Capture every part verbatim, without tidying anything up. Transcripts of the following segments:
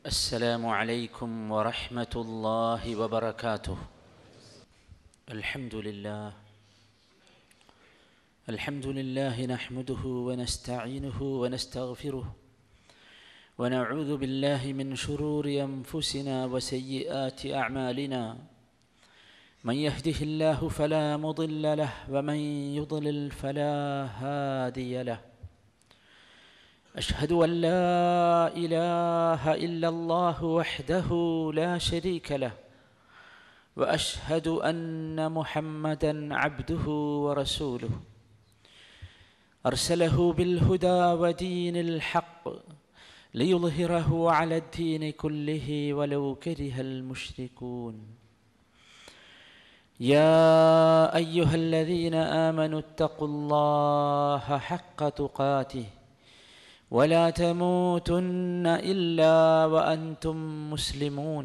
السلام عليكم ورحمة الله وبركاته. الحمد لله الحمد لله نحمده ونستعينه ونستغفره ونعوذ بالله من شرور أنفسنا وسيئات أعمالنا. من يهده الله فلا مضل له ومن يضلل فلا هادي له. أشهد أن لا إله إلا الله وحده لا شريك له وأشهد أن محمدًا عبده ورسوله أرسله بالهدى ودين الحق ليظهره على الدين كله ولو كره المشركون. يا أيها الذين آمنوا اتقوا الله حق تقاته ولا تموتن إلا وأنتم مسلمون.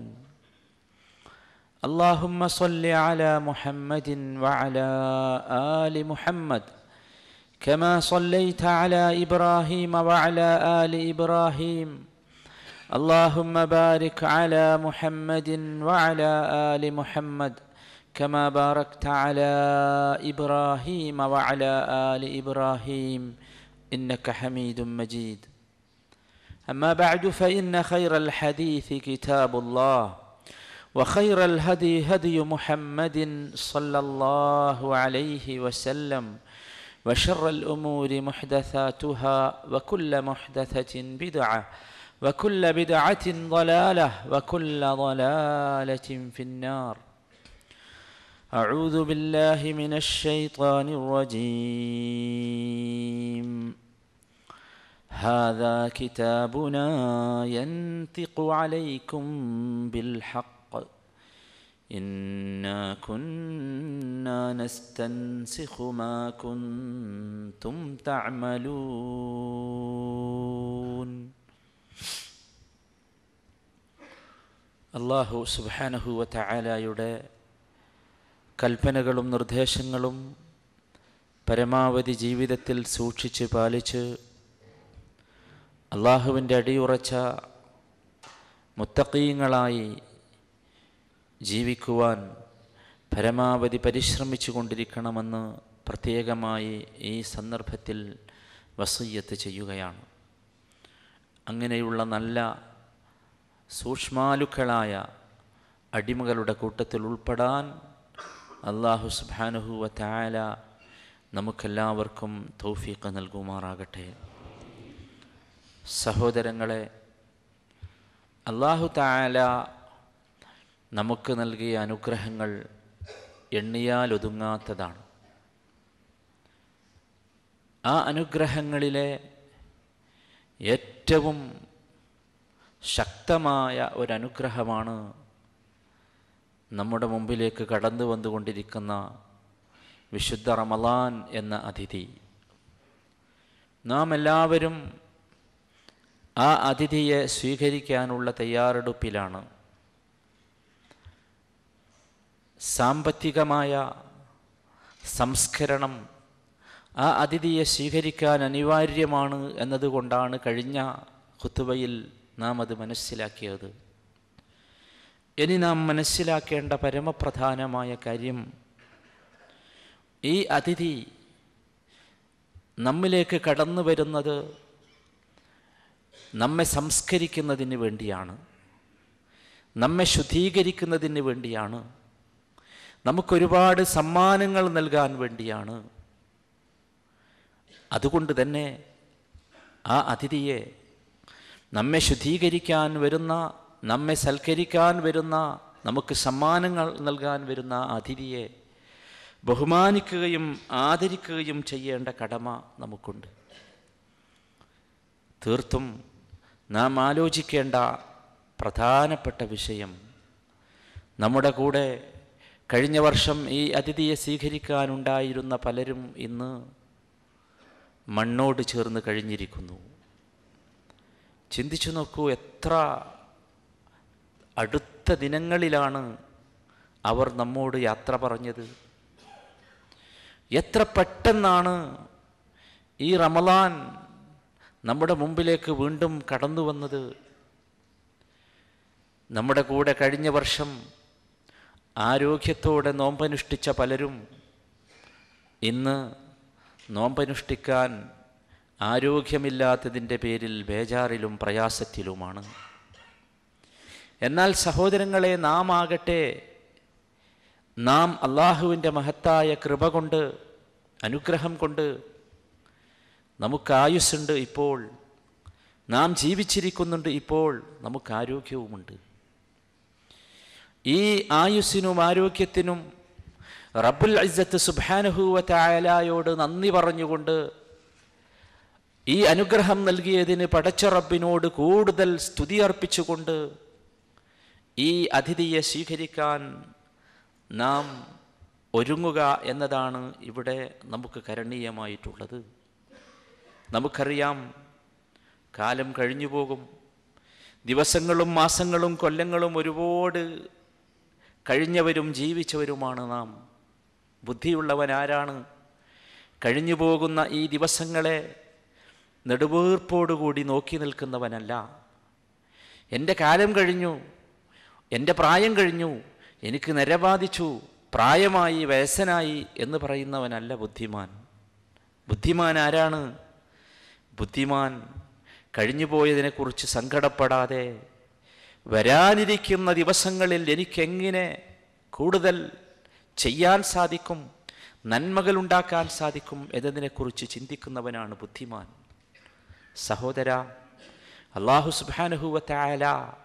اللهم صل على محمد وعلى آل محمد كما صليت على إبراهيم وعلى آل إبراهيم. اللهم بارك على محمد وعلى آل محمد كما باركت على إبراهيم وعلى آل إبراهيم إنك حميد مجيد. أما بعد فإن خير الحديث كتاب الله وخير الهدي هدي محمد صلى الله عليه وسلم وشر الأمور محدثاتها وكل محدثة بدعة وكل بدعة ضلالة وكل ضلالة في النار. أعوذ بالله من الشيطان الرجيم. هذا كتابنا ينطق عليكم بالحق إنا كنا نستنسخ ما كنتم تعملون. അല്ലാഹു സുബ്ഹാനഹു വ തആലയുടെ കൽപ്പനകളും നിർദ്ദേശങ്ങളും പരമാവധി ജീവിതത്തിൽ സൂക്ഷിച്ച് പാലിച്ച് അള്ളാഹുവിൻ്റെ അടിയുറച്ച മുത്തഖീങ്ങളായി ജീവിക്കുവാൻ പരമാവധി പരിശ്രമിച്ചു കൊണ്ടിരിക്കണമെന്ന് പ്രത്യേകമായി ഈ സന്ദർഭത്തിൽ വസിയ്യത്ത് ചെയ്യുകയാണ്. അങ്ങനെയുള്ള നല്ല സൂക്ഷ്മാലുക്കളായ അടിമകളുടെ കൂട്ടത്തിൽ ഉൾപ്പെടാൻ അല്ലാഹു സുബ്ഹാനഹു വ തആല നമുക്കെല്ലാവർക്കും തൗഫീഖ് നൽകുമാറാകട്ടെ. സഹോദരങ്ങളെ, അല്ലാഹു തആല നമുക്ക് നൽകിയ അനുഗ്രഹങ്ങൾ എണ്ണിയാൽ ഒതുങ്ങാത്തതാണ്. ആ അനുഗ്രഹങ്ങളിലെ ഏറ്റവും ശക്തമായ ഒരനുഗ്രഹമാണ് നമ്മുടെ മുമ്പിലേക്ക് കടന്നു വന്നുകൊണ്ടിരിക്കുന്ന വിശുദ്ധ റമളാൻ എന്ന അതിഥി. നാം എല്ലാവരും ആ അതിഥിയെ സ്വീകരിക്കാനുള്ള തയ്യാറെടുപ്പിലാണ്. സാമ്പത്തികമായ സംസ്കരണം ആ അതിഥിയെ സ്വീകരിക്കാൻ അനിവാര്യമാണ് എന്നതുകൊണ്ടാണ് കഴിഞ്ഞ ഖുതുബയിൽ നാം അത് മനസ്സിലാക്കിയത്. ഇനി നാം മനസ്സിലാക്കേണ്ട പരമപ്രധാനമായ കാര്യം, ഈ അതിഥി നമ്മിലേക്ക് കടന്നു വരുന്നത് നമ്മെ സംസ്കരിക്കുന്നതിന് വേണ്ടിയാണ്, നമ്മെ ശുദ്ധീകരിക്കുന്നതിന് വേണ്ടിയാണ്, നമുക്കൊരുപാട് സമ്മാനങ്ങൾ നൽകാൻ വേണ്ടിയാണ്. അതുകൊണ്ട് തന്നെ ആ അതിഥിയെ, നമ്മെ ശുദ്ധീകരിക്കാൻ വരുന്ന, നമ്മെ സൽക്കരിക്കാൻ വരുന്ന, നമുക്ക് സമ്മാനങ്ങൾ നൽകാൻ വരുന്ന അതിഥിയെ ബഹുമാനിക്കുകയും ആദരിക്കുകയും ചെയ്യേണ്ട കടമ നമുക്കുണ്ട്. തീർത്തും നാം ആലോചിക്കേണ്ട പ്രധാനപ്പെട്ട വിഷയം, നമ്മുടെ കൂടെ കഴിഞ്ഞ വർഷം ഈ അതിഥിയെ സ്വീകരിക്കാനുണ്ടായിരുന്ന പലരും ഇന്ന് മണ്ണോട് ചേർന്ന് കഴിഞ്ഞിരിക്കുന്നു. ചിന്തിച്ചു നോക്കൂ, എത്ര അടുത്ത ദിനങ്ങളിലാണ് അവർ നമ്മോട് യാത്ര പറഞ്ഞത്. എത്ര പെട്ടെന്നാണ് ഈ റമളാൻ നമ്മുടെ മുമ്പിലേക്ക് വീണ്ടും കടന്നു വന്നത്. നമ്മുടെ കൂടെ കഴിഞ്ഞ വർഷം ആരോഗ്യത്തോടെ നോമ്പനുഷ്ഠിച്ച പലരും ഇന്ന് നോമ്പനുഷ്ഠിക്കാൻ ആരോഗ്യമില്ലാത്തതിൻ്റെ പേരിൽ ബേജാറിലും പ്രയാസത്തിലുമാണ്. എന്നാൽ സഹോദരങ്ങളെ, നാം ആകട്ടെ നാം അള്ളാഹുവിൻ്റെ മഹത്തായ കൃപ കൊണ്ട്, അനുഗ്രഹം കൊണ്ട് നമുക്ക് ആയുസ്സുണ്ട്, ഇപ്പോൾ നാം ജീവിച്ചിരിക്കുന്നുണ്ട്, ഇപ്പോൾ നമുക്ക് ആരോഗ്യവുമുണ്ട്. ഈ ആയുസ്സിനും ആരോഗ്യത്തിനും റബ്ബുൽ ഇസ്സത്ത് സുബ്ഹാനഹു വ തആലയോട് നന്ദി പറഞ്ഞുകൊണ്ട്, ഈ അനുഗ്രഹം നൽകിയതിന് പടച്ച റബ്ബിനോട് കൂടുതൽ സ്തുതി അർപ്പിച്ചുകൊണ്ട് ഈ അതിഥിയെ സ്വീകരിക്കാൻ നാം ഒരുങ്ങുക എന്നതാണ് ഇവിടെ നമുക്ക് കരണീയമായിട്ടുള്ളത്. നമുക്കറിയാം, കാലം കഴിഞ്ഞു പോകും. ദിവസങ്ങളും മാസങ്ങളും കൊല്ലങ്ങളും ഒരുപാട് കഴിഞ്ഞവരും ജീവിച്ചവരുമാണ് നാം. ബുദ്ധിയുള്ളവൻ ആരാണ്? കഴിഞ്ഞു പോകുന്ന ഈ ദിവസങ്ങളെ നെടുവീർപ്പോടുകൂടി നോക്കി നിൽക്കുന്നവനല്ല. എൻ്റെ കാലം കഴിഞ്ഞു, എൻ്റെ പ്രായം കഴിഞ്ഞു, എനിക്ക് നര ബാധിച്ചു, പ്രായമായി, വയസ്സനായി എന്ന് പറയുന്നവനല്ല ബുദ്ധിമാൻ. ബുദ്ധിമാൻ ആരാണ്? ബുദ്ധിമാൻ കഴിഞ്ഞുപോയതിനെക്കുറിച്ച് സങ്കടപ്പെടാതെ വരാനിരിക്കുന്ന ദിവസങ്ങളിൽ എനിക്കെങ്ങനെ കൂടുതൽ ചെയ്യാൻ സാധിക്കും, നന്മകളുണ്ടാക്കാൻ സാധിക്കും എന്നതിനെക്കുറിച്ച് ചിന്തിക്കുന്നവനാണ് ബുദ്ധിമാൻ. സഹോദര, അല്ലാഹു സുബ്ഹാനഹു വ തആല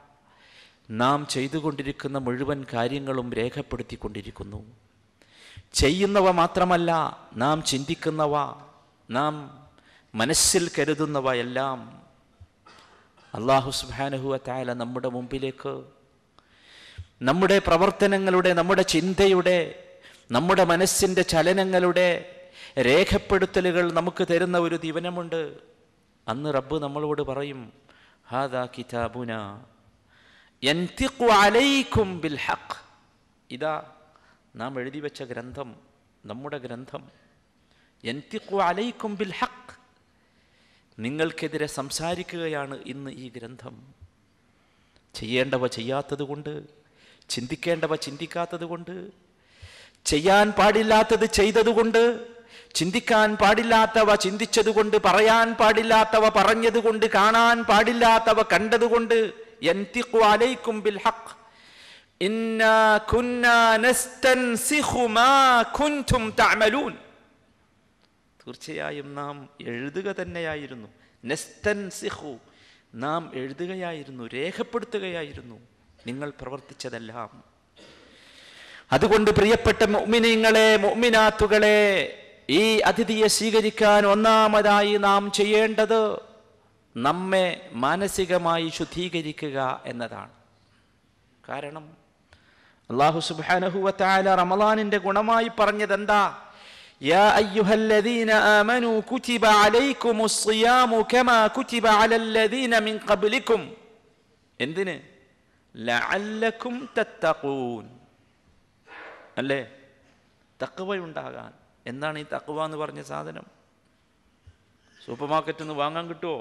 നാം ചെയ്തുകൊണ്ടിരിക്കുന്ന മുഴുവൻ കാര്യങ്ങളും രേഖപ്പെടുത്തിക്കൊണ്ടിരിക്കുന്നു. ചെയ്യുന്നവ മാത്രമല്ല, നാം ചിന്തിക്കുന്നവ, നാം മനസ്സിൽ കരുതുന്നവ എല്ലാം അല്ലാഹു സുബ്ഹാനഹു വ തആല നമ്മുടെ മുമ്പിലേക്ക്, നമ്മുടെ പ്രവർത്തനങ്ങളുടെ, നമ്മുടെ ചിന്തയുടെ, നമ്മുടെ മനസ്സിൻ്റെ ചലനങ്ങളുടെ രേഖപ്പെടുത്തലുകൾ നമുക്ക് തരുന്ന ഒരു ദിവനമുണ്ട്. അന്ന് റബ്ബ് നമ്മളോട് പറയും, ഹാദാ കിതാബുന യൻതിഖു അലൈക്കും ബിൽ ഹഖ്. ഇതാ നാം എഴുതി വെച്ച ഗ്രന്ഥം, നമ്മുടെ ഗ്രന്ഥം. യൻതിഖു അലൈക്കും ബിൽ ഹഖ്, നിങ്ങൾക്കെതിരെ സംസാരിക്കുകയാണ് ഇന്ന് ഈ ഗ്രന്ഥം. ചെയ്യേണ്ടവ ചെയ്യാത്തത് കൊണ്ട്, ചിന്തിക്കേണ്ടവ ചിന്തിക്കാത്തത് കൊണ്ട്, ചെയ്യാൻ പാടില്ലാത്തത് ചെയ്തതുകൊണ്ട്, ചിന്തിക്കാൻ പാടില്ലാത്തവ ചിന്തിച്ചതുകൊണ്ട്, പറയാൻ പാടില്ലാത്തവ പറഞ്ഞതുകൊണ്ട്, കാണാൻ പാടില്ലാത്തവ കണ്ടതുകൊണ്ട്, യൻതിഖു അലൈക്കും ബിൽ ഹഖ് ഇന്നാ കുന്നാ നസ്തൻസിഖു മാ കുൻതും തഅമലൂൻ. തീർച്ചയായും നാം എഴുതുക തന്നെയായിരുന്നു. നസ്തൻസിഖു, നാം എഴുതുകയായിരുന്നു, രേഖപ്പെടുത്തുകയായിരുന്നു നിങ്ങൾ പ്രവർത്തിച്ചതെല്ലാം. അതുകൊണ്ട് പ്രിയപ്പെട്ട മുഅ്മിനീങ്ങളെ, മുഅ്മിനാത്തുകളെ, ഈ അതിഥിയെ സ്വീകരിക്കാൻ ഒന്നാമതായി നാം ചെയ്യേണ്ടത് നമ്മെ മാനസികമായി ശുദ്ധീകരിക്കുക എന്നതാണ്. കാരണം അല്ലാഹു സുബ്ഹാനഹു വ തആല റമളാനിന്റെ ഗുണമായി പറഞ്ഞത് എന്താ? യാ അയ്യുഹല്ലദീന ആമനൂ കുതിബ അലൈക്കുമുസ് സിയാമു കമാ കുതിബ അലല്ലദീന മിൻ ഖബ്ലിക്കും. എന്തിന്? ലഅല്ലക്കും തത്തഖൂൻ. അല്ലേ? തഖ്വയുണ്ടാകാൻ. എന്താണ് ഈ തഖ്വ എന്ന് പറഞ്ഞ സാധനം? സൂപ്പർ മാർക്കറ്റിൽ നിന്ന് വാങ്ങാൻ കിട്ടുമോ?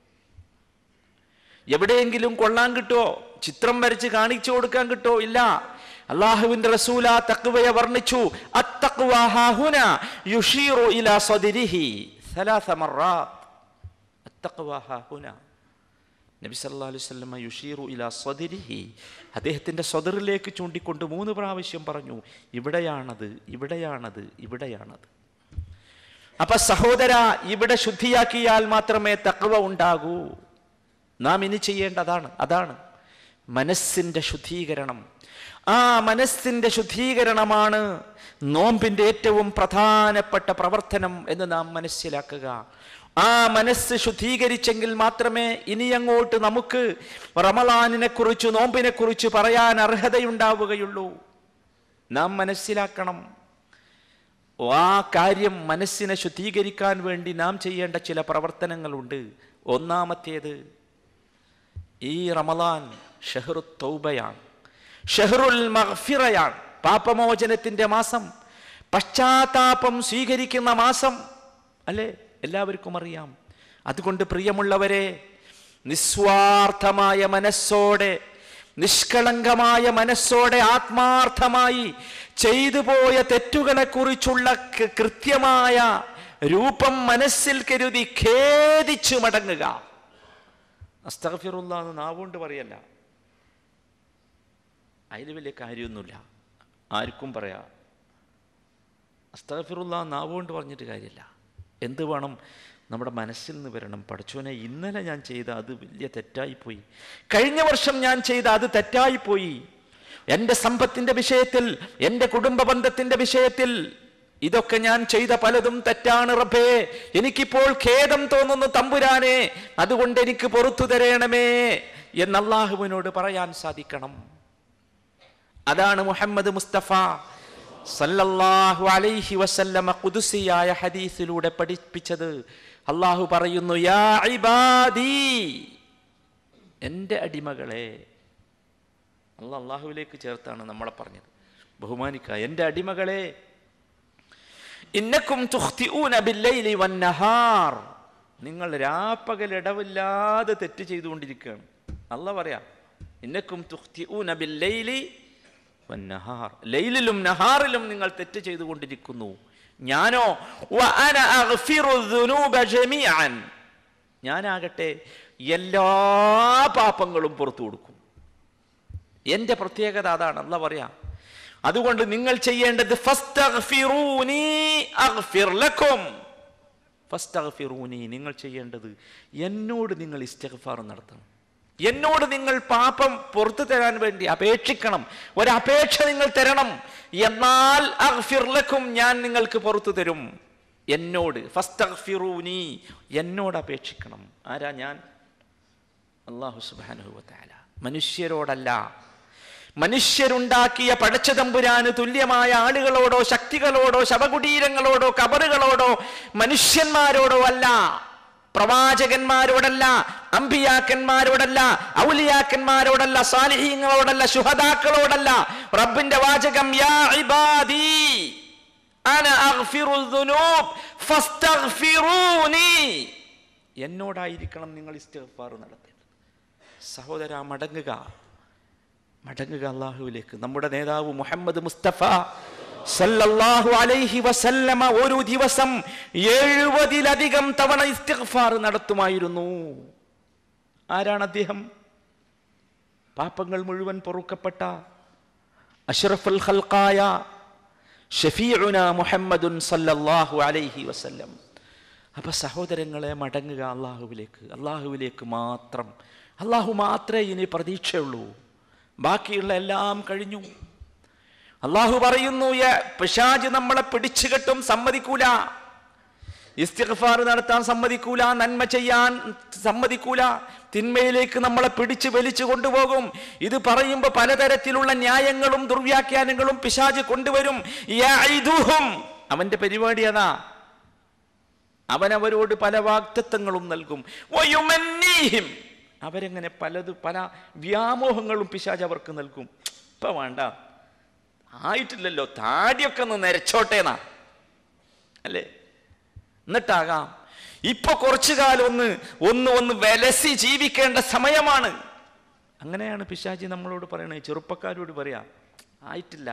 എവിടെയെങ്കിലും കൊള്ളാൻ കിട്ടുമോ? ചിത്രം വരച്ച് കാണിച്ചു കൊടുക്കാൻ കിട്ടുമോ? ഇല്ല. അല്ലാഹുവിന്റെ റസൂൽ ആ തഖ്വയെ വർണ്ണിച്ചു. അത്തഖ്വ ഹാഹുന യുഷീറു ഇലാ സദ്രിഹി സലാസ മർറാത്ത്. അത്തഖ്വ ഹാഹുന, നബി സല്ലല്ലാഹു അലൈഹി വസല്ലം യുഷീറു ഇലാ സദ്രിഹി, അദ്ദേഹത്തിന്റെ സദറിലേക്ക് ചൂണ്ടിക്കൊണ്ട് മൂന്ന് പ്രാവശ്യം പറഞ്ഞു, ഇവിടെയാണത്, ഇവിടെയാണത്, ഇവിടെയാണത്. അപ്പൊ സഹോദര, ഇവിടെ ശുദ്ധിയാക്കിയാൽ മാത്രമേ തഖ്വ ഉണ്ടാകൂ. നാം ഇനി ചെയ്യേണ്ടതാണ് അതാണ് മനസ്സിന്റെ ശുദ്ധീകരണം. ആ മനസ്സിന്റെ ശുദ്ധീകരണമാണ് നോമ്പിന്റെ ഏറ്റവും പ്രധാനപ്പെട്ട പ്രവർത്തനം എന്ന് നാം മനസ്സിലാക്കുക. ആ മനസ്സ് ശുദ്ധീകരിച്ചെങ്കിൽ മാത്രമേ ഇനിയങ്ങോട്ട് നമുക്ക് റമളാനിനെ കുറിച്ച്, നോമ്പിനെ കുറിച്ച് പറയാൻ അർഹതയുണ്ടാവുകയുള്ളൂ. നാം മനസ്സിലാക്കണം, ആ കാര്യം മനസ്സിനെ ശുദ്ധീകരിക്കാൻ വേണ്ടി നാം ചെയ്യേണ്ട ചില പ്രവർത്തനങ്ങളുണ്ട്. ഒന്നാമത്തേത്, ഈ റമളാൻ ഷഹ്റു തൗബയാണ്, ഷഹ്റുൽ മഗ്ഫിറയാണ്, പാപമോചനത്തിന്റെ മാസം, പശ്ചാത്താപം സ്വീകരിക്കുന്ന മാസം. അല്ലേ? എല്ലാവർക്കും അറിയാം. അതുകൊണ്ട് പ്രിയമുള്ളവരെ, നിസ്വാർത്ഥമായ മനസ്സോടെ നിഷ്കളങ്കമായ മനസ്സോടെ ആത്മാർത്ഥമായി ചെയ്തു പോയ തെറ്റുകളെ കുറിച്ചുള്ള കൃത്യമായ രൂപം മനസ്സിൽ കരുതി ഖേദിച്ചു മടങ്ങുക. അസ്തഗ്ഫിറുല്ലാഹ് എന്ന് നാവുകൊണ്ട് പറയല്ല, അതിൽ വലിയ കാര്യമൊന്നുമില്ല, ആർക്കും പറയാം. അസ്തഗ്ഫിറുല്ലാഹ് നാവുകൊണ്ട് പറഞ്ഞിട്ട് കാര്യമില്ല. എന്ത് വേണം? നമ്മുടെ മനസ്സിൽ നിന്ന് വരണം. പഠിച്ചോനെ, ഇന്നലെ ഞാൻ ചെയ്ത അത് വലിയ തെറ്റായിപ്പോയി, കഴിഞ്ഞ വർഷം ഞാൻ ചെയ്ത അത് തെറ്റായിപ്പോയി, എൻ്റെ സമ്പത്തിൻ്റെ വിഷയത്തിൽ, എൻ്റെ കുടുംബ ബന്ധത്തിൻ്റെ വിഷയത്തിൽ ഇതൊക്കെ ഞാൻ ചെയ്ത പലതും തെറ്റാണ് റബ്ബേ, എനിക്കിപ്പോൾ ഖേദം തോന്നുന്നു തമ്പുരാനെ, അതുകൊണ്ട് എനിക്ക് പുറത്തു തരണമേ എന്ന് അല്ലാഹുവിനോട് പറയാൻ സാധിക്കണം. അതാണ് മുഹമ്മദ് മുസ്തഫ സല്ലല്ലാഹു അലൈഹി വസല്ലമ ഖുദ്സിയായ ഹദീസിലൂടെ പഠിപ്പിച്ചത്. അല്ലാഹു പറയുന്നു, യാ ഇബാദി, എൻ്റെ അടിമകളെ. അല്ലാഹ് അല്ലാഹുവിലേക്ക് ചേർത്താണ് നമ്മളെ പറഞ്ഞത്, ബഹുമാനിക്കുക. എൻ്റെ അടിമകളെ, ഇന്നക്കും തുഖ്തിഊന ബില്ലൈലി വന്നഹാർ, നിങ്ങൾ രാപ്പകൽ ഇടവില്ലാതെ തെറ്റ് ചെയ്തുകൊണ്ടിരിക്കുകയാണ്. അല്ലാഹ് പറയാ, ഇന്നക്കും തുഖ്തിഊന ബില്ലൈലി വന്നഹാർ, ലൈലിലും നഹാറിലും നിങ്ങൾ തെറ്റ് ചെയ്തുകൊണ്ടിരിക്കുന്നു. ഞാനോ വഅന അഗ്ഫിറു ദുനൂബ ജമീഅൻ, ഞാനാകട്ടെ എല്ലാ പാപങ്ങളും പുറത്തു കൊടുക്കും. എൻ്റെ പ്രത്യേകത അതാണ്. അല്ലാഹ് പറയാ, അതുകൊണ്ട് നിങ്ങൾ ചെയ്യേണ്ടത് ഫസ്തഗ്ഫിറൂനി അഗ്ഫിർ ലക്കും. ഫസ്തഗ്ഫിറൂനി, നിങ്ങൾ ചെയ്യേണ്ടത് എന്നോട് നിങ്ങൾ ഇസ്തിഗ്ഫാർ നടത്തണം, എന്നോട് നിങ്ങൾ പാപം പുറത്തു തരാൻ വേണ്ടി അപേക്ഷിക്കണം, ഒരപേക്ഷ നിങ്ങൾ തരണം. എന്നാൽ അഗ്ഫിർ ലക്കും, ഞാൻ നിങ്ങൾക്ക് പുറത്തു തരും. എന്നോട് ഫസ്തഗ്ഫിറൂനി, എന്നോട് അപേക്ഷിക്കണം. ആരാ? ഞാൻ, അല്ലാഹു സുബ്ഹാനഹു വ തആല. മനുഷ്യരോടല്ല, മനുഷ്യരുണ്ടാക്കിയ പടച്ചതമ്പുരാന് തുല്യമായ ആളുകളോടോ ശക്തികളോടോ ശവകുടീരങ്ങളോടോ കബറുകളോടോ മനുഷ്യന്മാരോടോ അല്ല, പ്രവാചകന്മാരോടല്ല, അമ്പിയാക്കന്മാരോടല്ല, ഔലിയാക്കന്മാരോടല്ല, സാലിഹീങ്ങളോടല്ല, ശുഹദാക്കളോടല്ല. റബ്ബിന്റെ വാചകം, യാ ഇബാദി അന അഗ്ഫിറു ദുനൂബ് ഫസ്തഗ്ഫിറൂനി, എന്നോടായിരിക്കണം നിങ്ങൾ ഇസ്തിഗ്ഫാർ നടത്തേണ്ടത്. സഹോദരാ, മടങ്ങുക, മടങ്ങുക അല്ലാഹുവിലേക്ക്. നമ്മുടെ നേതാവ് മുഹമ്മദ് മുസ്തഫ സല്ലല്ലാഹു അലൈഹി വസല്ലമ ഒരു ദിവസം എഴുപതിലധികം തവണ ഇസ്തിഗ്ഫാർ നടത്തുമായിരുന്നു. ആരാണ് അദ്ദേഹം? പാപങ്ങൾ മുഴുവൻ പൊറുക്കപ്പെട്ട അഷ്റഫുൽ ഖൽഖായ ഷഫീഉന മുഹമ്മദുൻ സല്ലല്ലാഹു അലൈഹി വസല്ലം. അപ്പൊ സഹോദരങ്ങളെ, മടങ്ങുക അല്ലാഹുവിലേക്ക്, അല്ലാഹുവിലേക്ക് മാത്രം. അല്ലാഹു മാത്രമേ ഇനി പ്രതീക്ഷയുള്ളൂ, ബാക്കിയുള്ള എല്ലാം കഴിഞ്ഞു. അല്ലാഹു പറയുന്നു, പിശാച് നമ്മളെ പിടിച്ചു കെട്ടും, സമ്മതിക്കൂല, ഇസ്തിഗ്ഫാർ നടത്താൻ സമ്മതിക്കൂല, നന്മ ചെയ്യാൻ സമ്മതിക്കൂല, തിന്മയിലേക്ക് നമ്മളെ പിടിച്ചു വലിച്ചു കൊണ്ടുപോകും. ഇത് പറയുമ്പോൾ പലതരത്തിലുള്ള ന്യായങ്ങളും ദുർവ്യാഖ്യാനങ്ങളും പിശാച് കൊണ്ടുവരും. യഇദുഹും, അവന്റെ പരിപാടി അതാ, അവനവരോട് പല വാഗ്ദത്തങ്ങളും നൽകും. വയുമന്നീഹിം, അവരെങ്ങനെ പലത് പല വ്യാമോഹങ്ങളും പിശാച് അവർക്ക് നൽകും. ഇപ്പൊ വേണ്ട, ആയിട്ടില്ലല്ലോ, താടിയൊക്കെ ഒന്ന് നരച്ചോട്ടേന്നാ അല്ലേ, എന്നിട്ടാകാം. ഇപ്പൊ കുറച്ചു കാലം ഒന്ന് ഒന്ന് ഒന്ന് വിലസി ജീവിക്കേണ്ട സമയമാണ്. അങ്ങനെയാണ് പിശാചി നമ്മളോട് പറയണത്, ചെറുപ്പക്കാരോട് പറയാ, ആയിട്ടില്ല.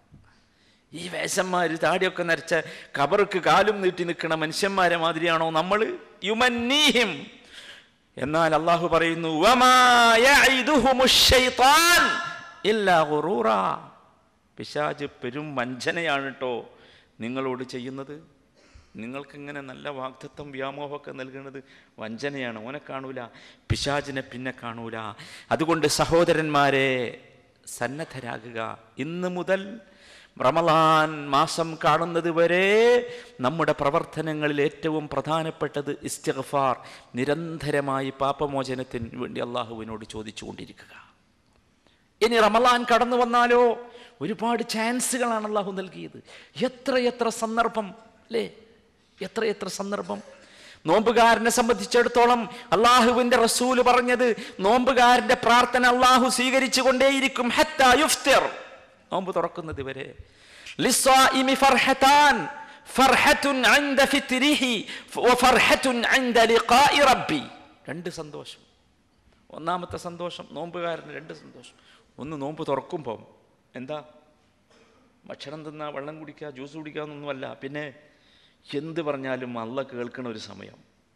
ഈ വേഷന്മാര് താടിയൊക്കെ നരച്ച കബർക്ക് കാലും നീട്ടി നിൽക്കണ മനുഷ്യന്മാരെ മാതിരിയാണോ നമ്മൾ? യുമന്നീഹിം. എന്നാൽ അള്ളാഹു പറയുന്നു, വമാ യഇദുഹുമുശ് ശൈത്താൻ ഇല്ലാ ഗുറൂറാ, പിശാച് പെരും വഞ്ചനയാണ് കേട്ടോ നിങ്ങളോട് ചെയ്യുന്നത്. നിങ്ങൾക്കിങ്ങനെ നല്ല വാഗ്ദത്തം വ്യാമോഹമൊക്കെ നൽകുന്നത് വഞ്ചനയാണ്. ഓനെ കാണൂല, പിശാചിനെ പിന്നെ കാണൂല. അതുകൊണ്ട് സഹോദരന്മാരെ, സന്നദ്ധരാകുക. ഇന്ന് മുതൽ റമളാൻ മാസം കാണുന്നത് വരെ നമ്മുടെ പ്രവർത്തനങ്ങളിൽ ഏറ്റവും പ്രധാനപ്പെട്ടത് ഇസ്തിഗ്ഫാർ, നിരന്തരമായി പാപമോചനത്തിന് വേണ്ടി അള്ളാഹുവിനോട് ചോദിച്ചു കൊണ്ടിരിക്കുക. ഇനി റമളാൻ കടന്നു വന്നാലോ ഒരുപാട് ചാൻസുകളാണ് അള്ളാഹു നൽകിയത്. എത്രയെത്ര സന്ദർഭം അല്ലേ, എത്രയെത്ര സന്ദർഭം. നോമ്പുകാരനെ സംബന്ധിച്ചിടത്തോളം അള്ളാഹുവിന്റെ റസൂല് പറഞ്ഞത്, നോമ്പുകാരന്റെ പ്രാർത്ഥന അള്ളാഹു സ്വീകരിച്ചു കൊണ്ടേയിരിക്കും ഹത്താ യുഫ്തിർ, നോമ്പ് തുറക്കുന്നത് വരെ. ലിസ്സായിമി ഫർഹതാൻ, ഫർഹത്തുൻ ഇൻദ ഫിത്രിഹി വഫർഹത്തുൻ ഇൻദ ലിഖാഇ റബ്ബി, രണ്ട് സന്തോഷം. ഒന്നാമത്തെ സന്തോഷം നോമ്പുകാരന് രണ്ട് സന്തോഷം. ഒന്ന് നോമ്പ് തുറക്കുമ്പം എന്താ ഭക്ഷണം തിന്നാ വെള്ളം കുടിക്കുക ജ്യൂസ് കുടിക്കുക എന്നൊന്നുമല്ല, പിന്നെ എന്ത് പറഞ്ഞാലും അള്ളാഹ് കേൾക്കണ ഒരു സമയം.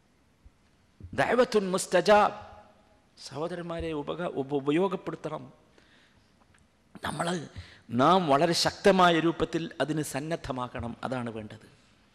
ദഅവത്തുൻ മുസ്തജാബ്. സഹോദരന്മാരെ ഉപക ഉപയോഗപ്പെടുത്തണം. നമ്മൾ നാം വളരെ ശക്തമായ രൂപത്തിൽ അതിന് സന്നദ്ധമാക്കണം. അതാണ് വേണ്ടത്.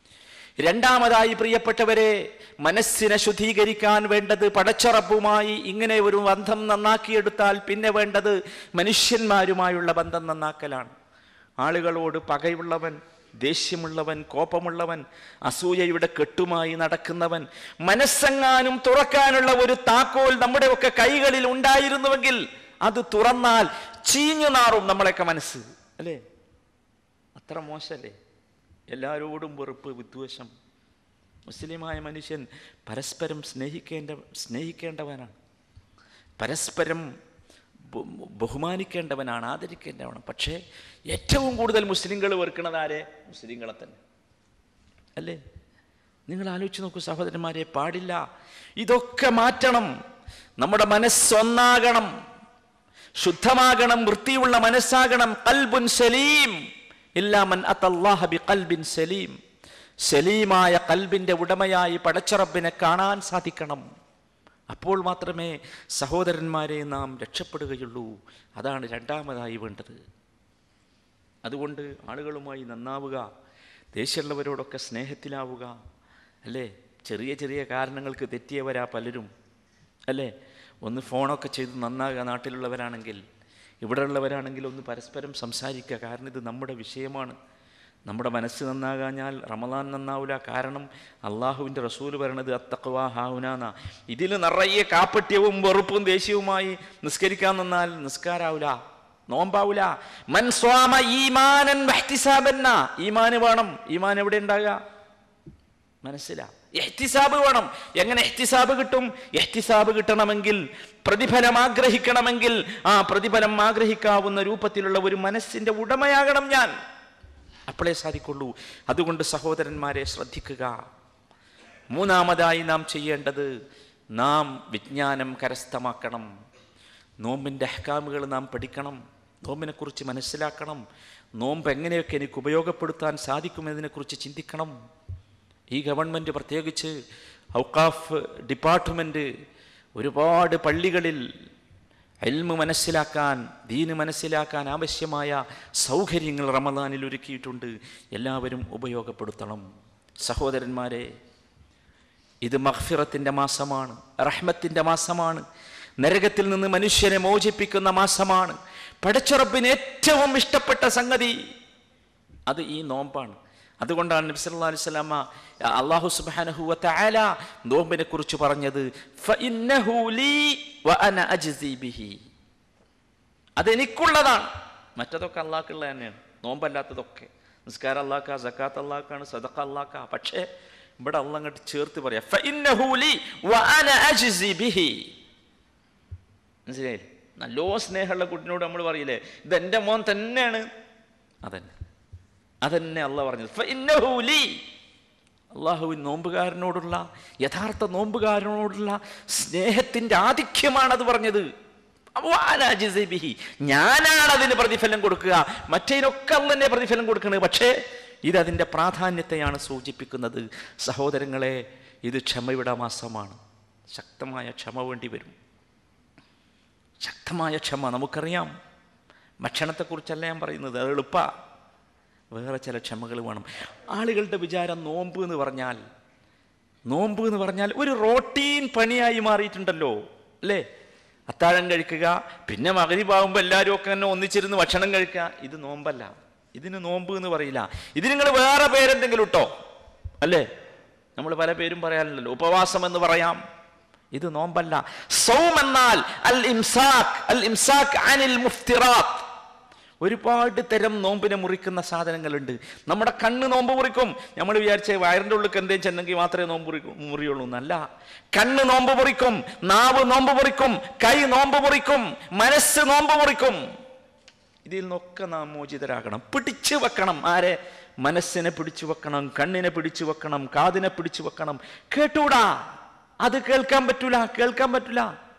രണ്ടാമതായി പ്രിയപ്പെട്ടവരെ, മനസ്സിനെ ശുദ്ധീകരിക്കാൻ വേണ്ടത് പടച്ചറപ്പുമായി ഇങ്ങനെ ഒരു ബന്ധം നന്നാക്കിയെടുത്താൽ പിന്നെ വേണ്ടത് മനുഷ്യന്മാരുമായുള്ള ബന്ധം നന്നാക്കലാണ്. ആളുകളോട് പകയുള്ളവൻ, ദേഷ്യമുള്ളവൻ, കോപമുള്ളവൻ, അസൂയയുടെ കെട്ടുമായി നടക്കുന്നവൻ, മനസ്സെങ്ങാനും തുറക്കാനുള്ള ഒരു താക്കോൽ നമ്മുടെയൊക്കെ കൈകളിൽ ഉണ്ടായിരുന്നുവെങ്കിൽ അത് തുറന്നാൽ ചീഞ്ഞു നാറും നമ്മളെയൊക്കെ മനസ്സ്, അല്ലേ? അത്ര മോശമല്ലേ? എല്ലാവരോടും വെറുപ്പ്, വിദ്വേഷം. മുസ്ലിമായ മനുഷ്യൻ പരസ്പരം സ്നേഹിക്കേണ്ട സ്നേഹിക്കേണ്ടവനാണ്, പരസ്പരം ബഹുമാനിക്കേണ്ടവനാണ്, ആദരിക്കേണ്ടവനാണ്. പക്ഷേ ഏറ്റവും കൂടുതൽ മുസ്ലിങ്ങൾ വെറുക്കുന്നത് ആരെ? മുസ്ലിങ്ങളെ തന്നെ, അല്ലേ? നിങ്ങൾ ആലോചിച്ച് നോക്കൂ സഹോദരന്മാരെ. പാടില്ല. ഇതൊക്കെ മാറ്റണം. നമ്മുടെ മനസ്സൊന്നാകണം, ശുദ്ധമാകണം, വൃത്തിയുള്ള മനസ്സാകണം. ഖൽബുൻ സലീം ഇല്ലാ മൻ അത്തല്ലാഹ ബിഖൽബിൻ സലീം. സലീമായ ഖൽബിന്റെ ഉടമയായി പടച്ചറബ്ബിനെ കാണാൻ സാധിക്കണം. അപ്പോൾ മാത്രമേ സഹോദരന്മാരെ നാം രക്ഷപ്പെടുകയുള്ളൂ. അതാണ് രണ്ടാമതായി വേണ്ടത്. അതുകൊണ്ട് ആളുകളുമായി നന്നാവുക, ദേഷ്യമുള്ളവരോടൊക്കെ സ്നേഹത്തിലാവുക, അല്ലേ? ചെറിയ ചെറിയ കാരണങ്ങൾക്ക് തെറ്റിയവരാ പലരും, അല്ലേ? ഒന്ന് ഫോണൊക്കെ ചെയ്ത് നന്നാകുക. നാട്ടിലുള്ളവരാണെങ്കിൽ ഇവിടെ ഉള്ളവരാണെങ്കിൽ ഒന്ന് പരസ്പരം സംസാരിക്കുക. കാരണം ഇത് നമ്മുടെ വിഷയമാണ്. നമ്മുടെ മനസ്സ് നന്നാകാഞ്ഞാൽ റമദാൻ നന്നാവില്ല. കാരണം അള്ളാഹുവിൻ്റെ റസൂല് പറയണത് അത്തഖ്വാ ഹാഹുനാന. ഇതിൽ നിറയെ കാപ്പട്യവും വെറുപ്പും ദേഷ്യവുമായി നിസ്കരിക്കാൻ നിന്നാൽ നിസ്കാരാവില്ല, നോമ്പാവില്ല. മൻ സ്വാമ ഈമാനൻ വഹ്തിസാബന്ന. ഈമാന് വേണം. ഈമാൻ എവിടെ ഉണ്ടാകുക? മനസ്സിലാ. ഇഹ്തിസാബ് വേണം. എങ്ങനെ ഇഹ്തിസാബ് കിട്ടും? ഇഹ്തിസാബ് കിട്ടണമെങ്കിൽ, പ്രതിഫലം ആഗ്രഹിക്കണമെങ്കിൽ ആ പ്രതിഫലം ആഗ്രഹിക്കാവുന്ന രൂപത്തിലുള്ള ഒരു മനസ്സിന്റെ ഉടമയാകണം ഞാൻ. അപ്പോഴേ സാധിക്കുള്ളൂ. അതുകൊണ്ട് സഹോദരന്മാരെ ശ്രദ്ധിക്കുക. മൂന്നാമതായി നാം ചെയ്യേണ്ടത്, നാം വിജ്ഞാനം കരസ്ഥമാക്കണം. നോമ്പിൻ്റെ അഹ്കാമുകൾ നാം പഠിക്കണം. നോമ്പിനെക്കുറിച്ച് മനസ്സിലാക്കണം. നോമ്പ് എങ്ങനെയൊക്കെ എനിക്ക് ഉപയോഗപ്പെടുത്താൻ സാധിക്കുമെന്നതിനെക്കുറിച്ച് ചിന്തിക്കണം. ഈ ഗവൺമെൻറ്, പ്രത്യേകിച്ച് ഔഖാഫ് ഡിപ്പാർട്ട്മെൻറ്റ്, ഒരുപാട് പള്ളികളിൽ ഇൽമ് മനസ്സിലാക്കാൻ, ദീന് മനസ്സിലാക്കാൻ ആവശ്യമായ സൗകര്യങ്ങൾ റമദാനിൽ ഒരുക്കിയിട്ടുണ്ട്. എല്ലാവരും ഉപയോഗപ്പെടുത്തണം. സഹോദരന്മാരെ, ഇത് മഗ്ഫിറത്തിൻ്റെ മാസമാണ്, റഹ്മത്തിൻ്റെ മാസമാണ്, നരകത്തിൽ നിന്ന് മനുഷ്യനെ മോചിപ്പിക്കുന്ന മാസമാണ്. പടച്ചറബ്ബിന് ഏറ്റവും ഇഷ്ടപ്പെട്ട സംഗതി അത് ഈ നോമ്പാണ്. അതുകൊണ്ടാണ് നബി സല്ലല്ലാഹു അലൈഹി വസല്ലമ അല്ലാഹു സുബ്ഹാനഹു വ തആല നോമ്പിനെ കുറിച്ച് പറഞ്ഞത് ഫഇന്നഹു ലീ വ അന അജ്സി ബിഹി. അതെനിക്കുള്ളതാണ്. മറ്റതൊക്കെ അള്ളാഹ്ക്കുള്ളത് തന്നെയാണ്. നോമ്പല്ലാത്തതൊക്കെ. നിസ്കാരം അള്ളാഹ്ക്കാ, സക്കാത്ത് അള്ളാഹ്ക്കാണ്, സദഖ അള്ളാഹ്ക്കാ. പക്ഷേ ഇവിടെ അള്ളാഹ് അങ്ങോട്ട് ചേർത്ത് പറയാം, ഫഇന്നഹു ലീ വ അന അജ്സി ബിഹി. മനസ്സിലായില്ലേ? നല്ലോ സ്നേഹമുള്ള കുട്ടിനോട് നമ്മൾ പറയില്ലേ, ഇതെൻ്റെ മോൻ തന്നെയാണ്. അതന്നെ അതന്നെ അള്ളാഹ് പറഞ്ഞത്. ഫഇന്നഹു ലീ. അള്ളാഹുവിൻ നോമ്പുകാരനോടുള്ള, യഥാർത്ഥ നോമ്പുകാരനോടുള്ള സ്നേഹത്തിൻ്റെ ആധിക്യമാണത് പറഞ്ഞത്. ഞാനാണ് അതിന് പ്രതിഫലം കൊടുക്കുക. മറ്റേതിനൊക്കെ അള്ളാഹ് തന്നെ പ്രതിഫലം കൊടുക്കുന്നത്. പക്ഷേ ഇതതിൻ്റെ പ്രാധാന്യത്തെയാണ് സൂചിപ്പിക്കുന്നത്. സഹോദരങ്ങളെ, ഇത് ക്ഷമയുടെ മാസമാണ്. ശക്തമായ ക്ഷമ വേണ്ടി വരും. ശക്തമായ ക്ഷമ. നമുക്കറിയാം, ഭക്ഷണത്തെക്കുറിച്ചല്ല ഞാൻ പറയുന്നത്, അത് എളുപ്പമാണ്. വേറെ ചില ക്ഷമകൾ വേണം. ആളുകളുടെ വിചാരം നോമ്പ് എന്ന് പറഞ്ഞാൽ നോമ്പ് എന്ന് പറഞ്ഞാൽ ഒരു റോട്ടീൻ പണിയായി മാറിയിട്ടുണ്ടല്ലോ, അല്ലേ? അത്താഴം കഴിക്കുക, പിന്നെ മഗ്‌രിബാവുമ്പോൾ എല്ലാവരും ഒക്കെ തന്നെ ഒന്നിച്ചിരുന്ന് ഭക്ഷണം കഴിക്കുക. ഇത് നോമ്പല്ല. ഇതിന് നോമ്പ് എന്ന് പറയില്ല. ഇത് നിങ്ങൾ വേറെ പേരെന്തെങ്കിലും ഇട്ടോ, അല്ലേ? നമ്മൾ പല പേരും പറയാറുണ്ടല്ലോ. ഉപവാസം എന്ന് പറയാം. ഇത് നോമ്പല്ല. സൗം എന്നാൽ അൽ ഇംസാക്, അൽ ഇംസാക് അനിൽ മുഫ്തിറാത്ത്. ഒരുപാട് തരം നോമ്പിനെ മുറിക്കുന്ന സാധനങ്ങളുണ്ട്. നമ്മുടെ കണ്ണ് നോമ്പ് മുറിക്കും. നമ്മൾ വിചാരിച്ച വയറിൻ്റെ ഉള്ളിൽ എന്തെങ്കിലും ചെന്നെങ്കിൽ മാത്രമേ നോമ്പ് മുറിയുള്ളൂ എന്നല്ല. കണ്ണ് നോമ്പ് മുറിക്കും, നാവ് നോമ്പ് മുറിക്കും, കൈ നോമ്പ് മുറിക്കും, മനസ്സ് നോമ്പ് മുറിക്കും. ഇതിൽ നിന്നൊക്കെ നാം മോചിതരാകണം. പിടിച്ചു വെക്കണം. ആരെ? മനസ്സിനെ പിടിച്ചു വെക്കണം, കണ്ണിനെ പിടിച്ചു വെക്കണം, കാതിനെ പിടിച്ചു വെക്കണം. കേട്ടൂടാ, അത് കേൾക്കാൻ പറ്റൂല, കേൾക്കാൻ പറ്റൂല.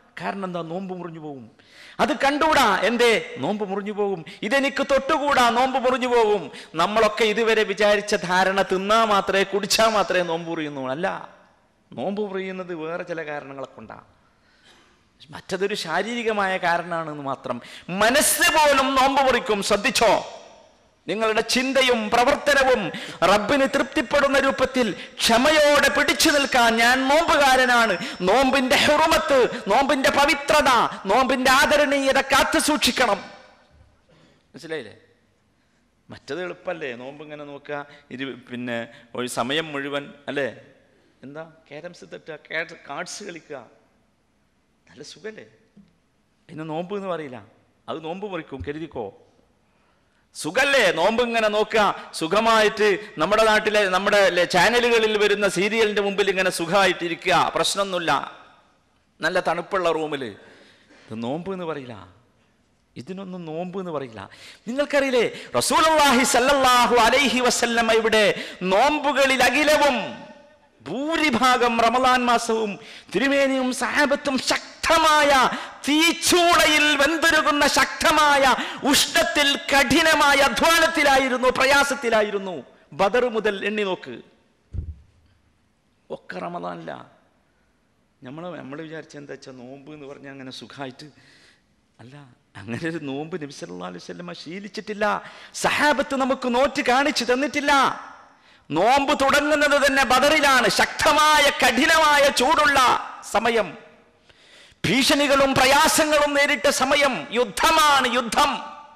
കാരണം എന്താ? നോമ്പ് മുറിഞ്ഞു പോകും. അത് കണ്ടുകൂടാ, എന്തേ? നോമ്പ് മുറിഞ്ഞു പോകും. ഇതെനിക്ക് തൊട്ടുകൂടാ, നോമ്പ് മുറിഞ്ഞു പോകും. നമ്മളൊക്കെ ഇതുവരെ വിചാരിച്ച ധാരണ തിന്നാ മാത്രമേ, കുടിച്ചാൽ മാത്രമേ നോമ്പ് മുറിയുന്നു. അല്ല, നോമ്പ് മുറിയുന്നത് വേറെ ചില കാരണങ്ങളൊക്കെ ഉണ്ടാ. മറ്റതൊരു ശാരീരികമായ കാരണമാണെന്ന് മാത്രം. മനസ്സ് പോലും നോമ്പ് മുറിക്കും. ശ്രദ്ധിച്ചോ, നിങ്ങളുടെ ചിന്തയും പ്രവർത്തനവും റബ്ബിന് തൃപ്തിപ്പെടുന്ന രൂപത്തിൽ ക്ഷമയോടെ പിടിച്ചു നിൽക്കാൻ, ഞാൻ നോമ്പുകാരനാണ്, നോമ്പിന്റെ ഹുറുമത്ത്, നോമ്പിന്റെ പവിത്രത, നോമ്പിന്റെ ആദരണീയത കാത്തു സൂക്ഷിക്കണം. മനസ്സിലായില്ലേ? മറ്റത് എളുപ്പല്ലേ, നോമ്പ് ഇങ്ങനെ നോക്കുക, ഇരു പിന്നെ ഒരു സമയം മുഴുവൻ അല്ലേ, എന്താ ക്യാരംസ് തട്ടുക, കാർഡ്സ് കളിക്കുക, നല്ല സുഖല്ലേ? അതിന് നോമ്പ് എന്ന് പറയില്ല, അത് നോമ്പ് മുറിക്കും, കരുതിക്കോ. സുഖല്ലേ നോമ്പ് ഇങ്ങനെ നോക്കുക, സുഖമായിട്ട് നമ്മുടെ നാട്ടിലെ നമ്മുടെ ചാനലുകളിൽ വരുന്ന സീരിയലിന്റെ മുമ്പിൽ ഇങ്ങനെ സുഖമായിട്ടിരിക്കുക, പ്രശ്നമൊന്നുമില്ല, നല്ല തണുപ്പുള്ള റൂമിൽ. ഇത് നോമ്പ് എന്ന് പറയില്ല, ഇതിനൊന്നും നോമ്പ് എന്ന് പറയില്ല. നിങ്ങൾക്കറിയില്ലേ, റസൂലുള്ളാഹി സ്വല്ലല്ലാഹു അലൈഹി വസല്ലമ ഇവിടെ നോമ്പുകളിൽ അഖിലവും ഭൂരിഭാഗം റമളാൻ മാസവും തിരുമേനിയും സഹാബത്തും ശക്തമായ തീച്ചൂളയിൽ വെന്തുരുകുന്ന ശക്തമായ ഉഷ്ണത്തിൽ കഠിനമായ അധ്വാനത്തിലായിരുന്നു, പ്രയാസത്തിലായിരുന്നു. ബദർ മുതൽ എണ്ണി നോക്ക്, ഒക്കെ റമളാനില്ല. നമ്മൾ നമ്മൾ വിചാരിച്ച എന്താ വെച്ചാൽ നോമ്പ് എന്ന് പറഞ്ഞാൽ അങ്ങനെ സുഖമായിട്ട് അല്ല. അങ്ങനെ ഒരു നോമ്പ് നബി സല്ലല്ലാഹു അലൈഹി വസല്ലമ ശീലിച്ചിട്ടില്ല, സഹാബത്ത് നമുക്ക് നോറ്റ് കാണിച്ചു തന്നിട്ടില്ല. നോമ്പ് തുടങ്ങുന്നത് തന്നെ ബദറിലാണ്, ശക്തമായ കഠിനമായ ചൂടുള്ള സമയം, ഭീഷണികളും പ്രയാസങ്ങളും നേരിട്ട സമയം, യുദ്ധമാണ്, യുദ്ധം.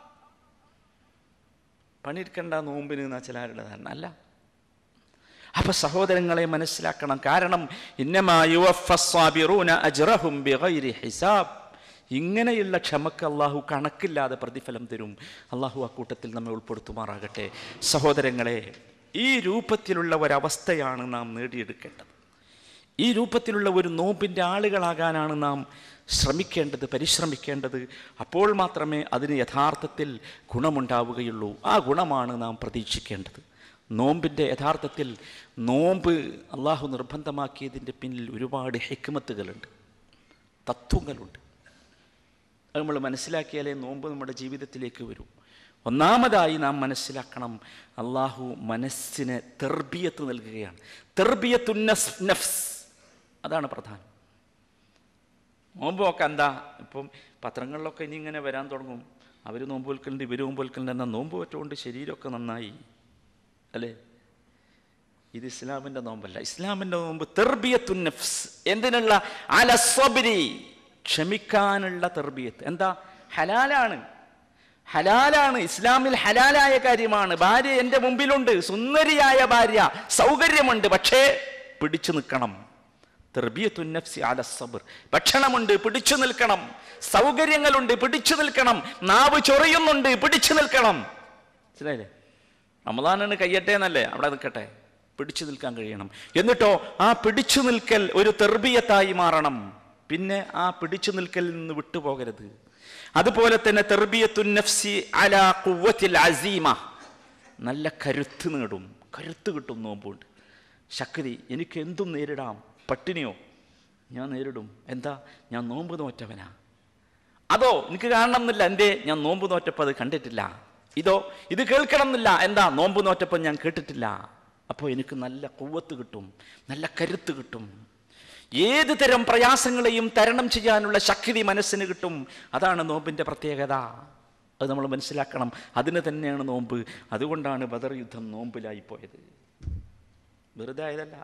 പണിയെടുക്കണ്ട നോമ്പിന് എന്നാ ചിലരുടെ ധാരണ. അല്ല. അപ്പൊ സഹോദരങ്ങളെ മനസ്സിലാക്കണം, കാരണം ഇന്നമാ യുവഫസ്സാബിറൂന അജ്റഹും ബിഗൈരി ഹിസാബ്, ഇങ്ങനെയുള്ള ക്ഷമക്ക് അള്ളാഹു കണക്കില്ലാതെ പ്രതിഫലം തരും. അള്ളാഹു ആ കൂട്ടത്തിൽ നമ്മെ ഉൾപ്പെടുത്തുമാറാകട്ടെ. സഹോദരങ്ങളെ, ഈ രൂപത്തിലുള്ള ഒരവസ്ഥയാണ് നാം നേടിയെടുക്കേണ്ടത്. ഈ രൂപത്തിലുള്ള ഒരു നോമ്പിൻ്റെ ആളുകളാകാനാണ് നാം ശ്രമിക്കേണ്ടത്, പരിശ്രമിക്കേണ്ടത്. അപ്പോൾ മാത്രമേ അതിന് യഥാർത്ഥത്തിൽ ഗുണമുണ്ടാവുകയുള്ളൂ. ആ ഗുണമാണ് നാം പ്രതീക്ഷിക്കേണ്ടത്. നോമ്പിൻ്റെ യഥാർത്ഥത്തിൽ നോമ്പ് അള്ളാഹു നിർബന്ധമാക്കിയതിൻ്റെ പിന്നിൽ ഒരുപാട് ഹിക്മത്തുകളുണ്ട്, തത്വങ്ങളുണ്ട്. അത് നമ്മൾ മനസ്സിലാക്കിയാലേ നോമ്പ് നമ്മുടെ ജീവിതത്തിലേക്ക് വരും. ഒന്നാമതായി നാം മനസ്സിലാക്കണം, അള്ളാഹു മനസ്സിന് തെർബിയത്ത് നൽകുകയാണ്. തെർബിയത്തു നഫ്സ്, അതാണ് പ്രധാനം. നോമ്പൊക്കെ എന്താ, ഇപ്പം പത്രങ്ങളിലൊക്കെ ഇനി ഇങ്ങനെ വരാൻ തുടങ്ങും, അവർ നോമ്പ് വെൽക്കലുണ്ട്, ഇവർ നോമ്പ് വെൽക്കലുണ്ട്, എന്നാൽ നോമ്പ് പറ്റുകൊണ്ട് ശരീരമൊക്കെ നന്നായി അല്ലേ. ഇത് ഇസ്ലാമിൻ്റെ നോമ്പല്ല. ഇസ്ലാമിൻ്റെ നോമ്പ് തെർബിയത്തു നഫ്സ്. എന്തിനുള്ള? അല സ്വബ്രി, ക്ഷമിക്കാനുള്ള തെർബിയത്ത്. എന്താ? ഹലാലാണ്, ഹലാലാണ്. ഇസ്ലാമിൽ ഹലാലായ കാര്യമാണ്. ഭാര്യ എൻ്റെ മുമ്പിലുണ്ട്, സുന്ദരിയായ ഭാര്യ, സൗകര്യമുണ്ട്, പക്ഷേ പിടിച്ചു നിൽക്കണം. തെർബിയത്തു നഫ്സി അല സബ്ർ. ഭക്ഷണമുണ്ട്, പിടിച്ചു നിൽക്കണം. സൗകര്യങ്ങളുണ്ട്, പിടിച്ചു നിൽക്കണം. നാവ് ചൊറിയുന്നുണ്ട്, പിടിച്ചു നിൽക്കണം. മനസ്സിലായില്ലേ? റമളാനാണ്, കയ്യട്ടെ എന്നല്ലേ, അവിടെ നിൽക്കട്ടെ, പിടിച്ചു നിൽക്കാൻ കഴിയണം. എന്നിട്ടോ ആ പിടിച്ചു നിൽക്കൽ ഒരു തെർബിയത്തായി മാറണം. പിന്നെ ആ പിടിച്ചു നിൽക്കലിൽ നിന്ന് വിട്ടുപോകരുത്. അതുപോലെ തന്നെ തെർബിയത്തു നഫ്സി അലാ ഖുവ്വത്തിൽ അസീമ, നല്ല കരുത്ത് നേടും, കരുത്ത് കിട്ടും. നോമ്പുണ്ട്, ശക്തി. എനിക്ക് എന്തും നേരിടാം. പട്ടിണിയോ ഞാൻ നേരിടും. എന്താ? ഞാൻ നോമ്പ് നോറ്റവനാ. അതോ എനിക്ക് കാണണം എന്നില്ല, എന്തേ? ഞാൻ നോമ്പ് നോറ്റപ്പോൾ അത് കണ്ടിട്ടില്ല. ഇതോ ഇത് കേൾക്കണം എന്നില്ല, എന്താ? നോമ്പ് നോറ്റപ്പോൾ ഞാൻ കേട്ടിട്ടില്ല. അപ്പോൾ എനിക്ക് നല്ല ഖുവ്വത്ത് കിട്ടും, നല്ല കരുത്ത് കിട്ടും. ഏത് തരം പ്രയാസങ്ങളെയും തരണം ചെയ്യാനുള്ള ശക്തി മനസ്സിന് കിട്ടും. അതാണ് നോമ്പിൻ്റെ പ്രത്യേകത. അത് നമ്മൾ മനസ്സിലാക്കണം. അതിന് തന്നെയാണ് നോമ്പ്. അതുകൊണ്ടാണ് ബദർ യുദ്ധം നോമ്പിലായിപ്പോയത്. വെറുതെ ആയതല്ല,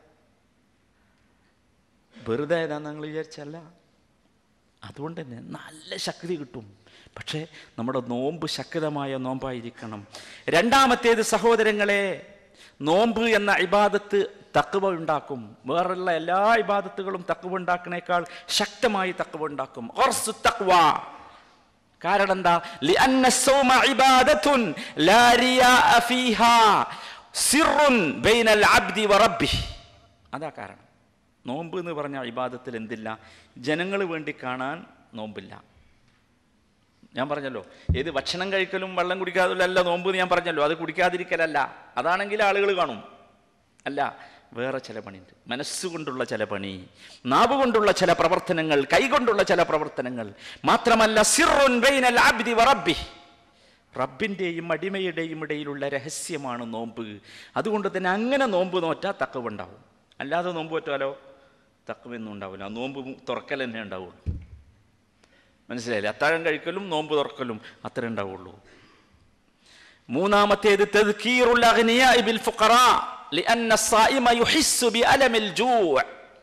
വെറുതെ ആയതാന്ന് ഞങ്ങൾ വിചാരിച്ചല്ല. അതുകൊണ്ട് തന്നെ നല്ല ശക്തി കിട്ടും. പക്ഷേ നമ്മുടെ നോമ്പ് ശക്തമായ നോമ്പായിരിക്കണം. രണ്ടാമത്തേത് സഹോദരങ്ങളെ, നോമ്പ് എന്ന ഇബാദത്ത് തഖ്വ ഉണ്ടാക്കും. വേറെയുള്ള എല്ലാ ഇബാദത്തുകളും തഖ്വ ഉണ്ടാക്കുന്നേക്കാൾ ശക്തമായി തഖ്വ ഉണ്ടാക്കും. ഖർസു തഖ്വ. കാരണം എന്താ? ലിഅന്ന സൗമ ഇബാദത്തുൻ ലാ റിയാഅ ഫീഹാ സിർറുൻ ബൈനൽ അബ്ദി വറബ്ബിഹി. അതാ കാരണം. നോമ്പ് എന്ന് പറഞ്ഞ ഇബാദത്തിൽ എന്തില്ല? ജനങ്ങൾ വേണ്ടി കാണാൻ നോമ്പില്ല. ഞാൻ പറഞ്ഞല്ലോ, ഏത് ഭക്ഷണം കഴിക്കലും വെള്ളം കുടിക്കാതല്ല നോമ്പ് ഞാൻ പറഞ്ഞല്ലോ. അത് കുടിക്കാതിരിക്കലല്ല, അതാണെങ്കിൽ ആളുകൾ കാണും. അല്ല, വേറെ ചില പണിയുണ്ട്. മനസ്സുകൊണ്ടുള്ള ചില പണി, നാവ് കൊണ്ടുള്ള ചില പ്രവർത്തനങ്ങൾ, കൈകൊണ്ടുള്ള ചില പ്രവർത്തനങ്ങൾ. മാത്രമല്ല സിർറുൻ ബൈനൽ അബ്ദി വറബ്ബി, റബ്ബിൻ്റെയും അടിമയുടെയും ഇടയിലുള്ള രഹസ്യമാണ് നോമ്പ്. അതുകൊണ്ട് തന്നെ അങ്ങനെ നോമ്പ് നോറ്റാൽ തഖ്വ ഉണ്ടാവും. അല്ലാതെ നോമ്പ് നോറ്റാലോ തഖ്വയൊന്നും ഉണ്ടാവില്ല. നോമ്പ് തുറക്കൽ തന്നെ ഉണ്ടാവുള്ളൂ. മനസ്സിലായില്ലേ? അത്താഴം കഴിക്കലും നോമ്പ് തുറക്കലും അത്രേ ഉണ്ടാവുള്ളൂ. മൂന്നാമത്തേത് തദ്കീറുൽ അഗ്നിയാഇ ബിൽ ഫുഖറാ ലിഅന്ന الصائم يحس بألم الجوع.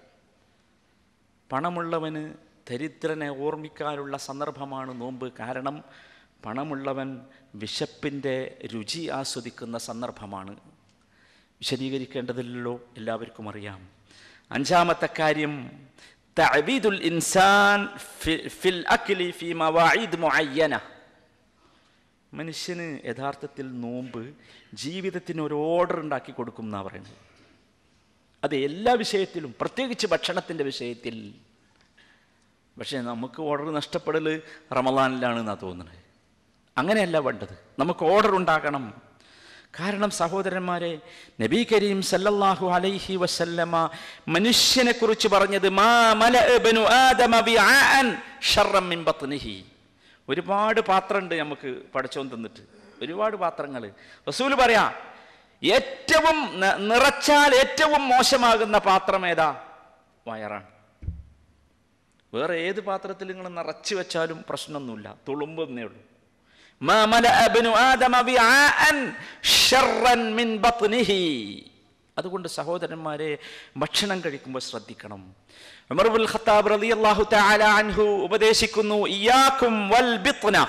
പണമുള്ളവന് ദരിദ്രനെ ഓർമ്മിക്കാനുള്ള സന്ദർഭമാണ് നോമ്പ്. കാരണം പണമുള്ളവൻ വിശപ്പിൻ്റെ രുചി ആസ്വദിക്കുന്ന സന്ദർഭമാണ്. വിശദീകരിക്കേണ്ടതില്ലല്ലോ, എല്ലാവർക്കും അറിയാം. അഞ്ചാമത്തെ കാര്യം തഅബീദുൽ ഇൻസാൻ ഫിൽ അക്ലി ഫി മവാഇദ് മുഅയ്യന. മനുഷ്യന് യഥാർത്ഥത്തിൽ നോമ്പ് ജീവിതത്തിന് ഒരു ഓർഡർ ഉണ്ടാക്കി കൊടുക്കും എന്നാണ് പറയുന്നത്. അത് എല്ലാ വിഷയത്തിലും, പ്രത്യേകിച്ച് ഭക്ഷണത്തിൻ്റെ വിഷയത്തിൽ. പക്ഷേ നമുക്ക് ഓർഡർ നഷ്ടപ്പെടൽ റമളാനിലാണെന്നാണ് തോന്നുന്നത്. അങ്ങനെയല്ല വേണ്ടത്. നമുക്ക് ഓർഡർ ഉണ്ടാകണം. കാരണം സഹോദരന്മാരെ, നബി കരീം സല്ലല്ലാഹു അലൈഹി വസല്ലമ മനുഷ്യനെ കുറിച്ച് പറഞ്ഞത് മാ മലഅ ബനു ആദമ ബിആഅൻ ശർറൻ മിൻ ബത്നിഹി. ഒരുപാട് പാത്രമുണ്ട് നമുക്ക് പടച്ചോൻ തന്നിട്ട്, ഒരുപാട് പാത്രങ്ങൾ. റസൂൽ പറയാ ഏറ്റവും നിറച്ചാൽ ഏറ്റവും മോശമാകുന്ന പാത്രം ഏതാ? വയറാണ്. വേറെ ഏത് പാത്രത്തിൽ നിങ്ങൾ നിറച്ചു വെച്ചാലും പ്രശ്നമൊന്നുമില്ല, തുളുമ്പെന്നേ ഉള്ളൂ. മാ മലഅ ബനു ആദമ ബിആഅൻ ശർറൻ മിൻ ബത്നിഹി. അതുകൊണ്ട് സഹോദരന്മാരെ, ഭക്ഷണം കഴിക്കുമ്പോൾ ശ്രദ്ധിക്കണം. ഉമർ ഇബ്നുൽ ഖത്താബ് റളിയല്ലാഹു തആല അൻഹു ഉപദേശിക്കുന്നു, ഇയ്യാകും വൽ ബിത്ന,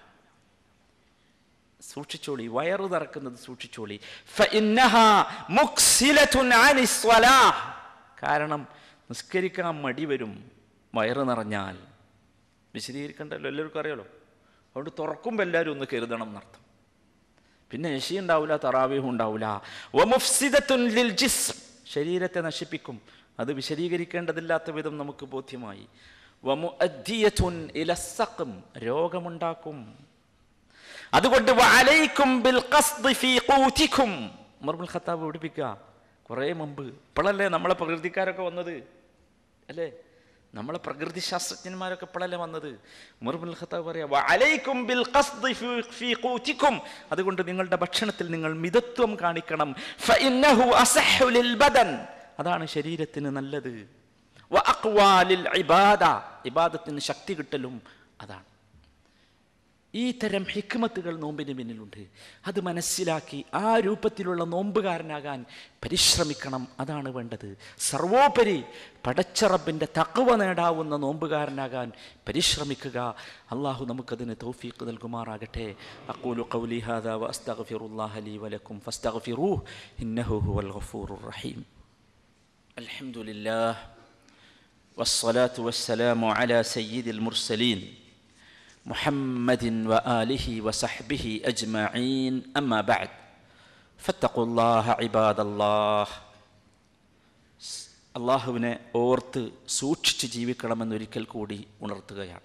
സൂക്ഷിച്ചോളി, വയറ് നിറക്കുന്നത് സൂക്ഷിച്ചോളി. ഫഇന്നഹാ മുക്സിലതുൻ അനിസ് സ്വലാഹ്. കാരണം നിസ്കരിക്കാൻ മടി വരും വയറ് നിറഞ്ഞാൽ. വിശദീകരിക്കണ്ടല്ലോ, എല്ലാവർക്കും അറിയാലോ. അതുകൊണ്ട് തുറക്കുമ്പോൾ എല്ലാവരും ഒന്ന് കരുതണം എന്നർത്ഥം. പിന്നെ ഇശി ഉണ്ടാവില്ല, തറാവീഹ് ഉണ്ടാവില്ല. വമുഫ്സിദത്തുൻ ലിൽ ജിസ്ം, ശരീരത്തെ നശിപ്പിക്കും. അത് വിശദീകരിക്കേണ്ടതില്ലാത്ത വിധം നമുക്ക് ബോധ്യമായി. വമുഅദ്ദിയത്തുൻ ഇലസ്സഖം, രോഗമുണ്ടാക്കും. അതുകൊണ്ട് വഅലൈക്കും ബിൽ ഖസ്ദി ഫീ ഖൂതികും. ഉമർ ഇബ്നുൽ ഖത്താബ് പഠിപ്പിക്കുക കുറേ മുമ്പ്. ഇപ്പോഴല്ലേ നമ്മളെ പ്രകൃതിക്കാരൊക്കെ വന്നത്, അല്ലേ? നമ്മളെ പ്രകൃതി ശാസ്ത്രജ്ഞന്മാരൊക്കെ ഇപ്പോഴല്ലേ വന്നത്. ഉമർ ഇബ്നുൽ ഖത്താബ് പറയാ വഅലൈക്കും ബിൽ ഖസ്ദി ഫീ ഖൂതികും. അതുകൊണ്ട് നിങ്ങളുടെ ഭക്ഷണത്തിൽ നിങ്ങൾ മിതത്വം കാണിക്കണം. ഫഇന്നഹു അസഹ്ഹു ലിൽ ബദൻ, അതാണ് ശരീരത്തിന് നല്ലത്. വഅഖ്വാ ലിൽ ഇബാദ, ഇബാദത്തിന് ശക്തി കിട്ടലും അതാണ്. ഈ തരം ഹിക്മത്തുകൾ നോമ്പിന് പിന്നിലുണ്ട്. അത് മനസ്സിലാക്കി ആ രൂപത്തിലുള്ള നോമ്പുകാരനാകാൻ പരിശ്രമിക്കണം. അതാണ് വേണ്ടത്. സർവോപരി പടച്ച റബ്ബിൻ്റെ തഖ്വ നേടാവുന്ന നോമ്പുകാരനാകാൻ പരിശ്രമിക്കുക. അള്ളാഹു നമുക്കതിന് തൗഫീഖ് നൽകുമാറാകട്ടെ. അഖൂലു ഖൗലി ഹാദാ വഅസ്തഗ്ഫിറുല്ലാഹ ലീ വലക്കും ഫസ്തഗ്ഫിറൂഹു ഇന്നഹു ഹുവൽ ഗഫൂറുർ റഹീം. അൽഹംദുലില്ലാഹ് വസ്സലാത്തു വസ്സലാമു അലാ സയ്യിദിൽ മുർസലീൻ മുഹമ്മദിൻ വആലിഹി വസഹ്ബിഹി അജ്മഈൻ. അമ്മാ ബഅദ് ഫത്തഖുല്ലാഹ ഇബാദല്ലാഹ്. അള്ളാഹുവിനെ ഓർത്ത് സൂക്ഷിച്ച് ജീവിക്കണമെന്നൊരിക്കൽ കൂടി ഉണർത്തുകയാണ്.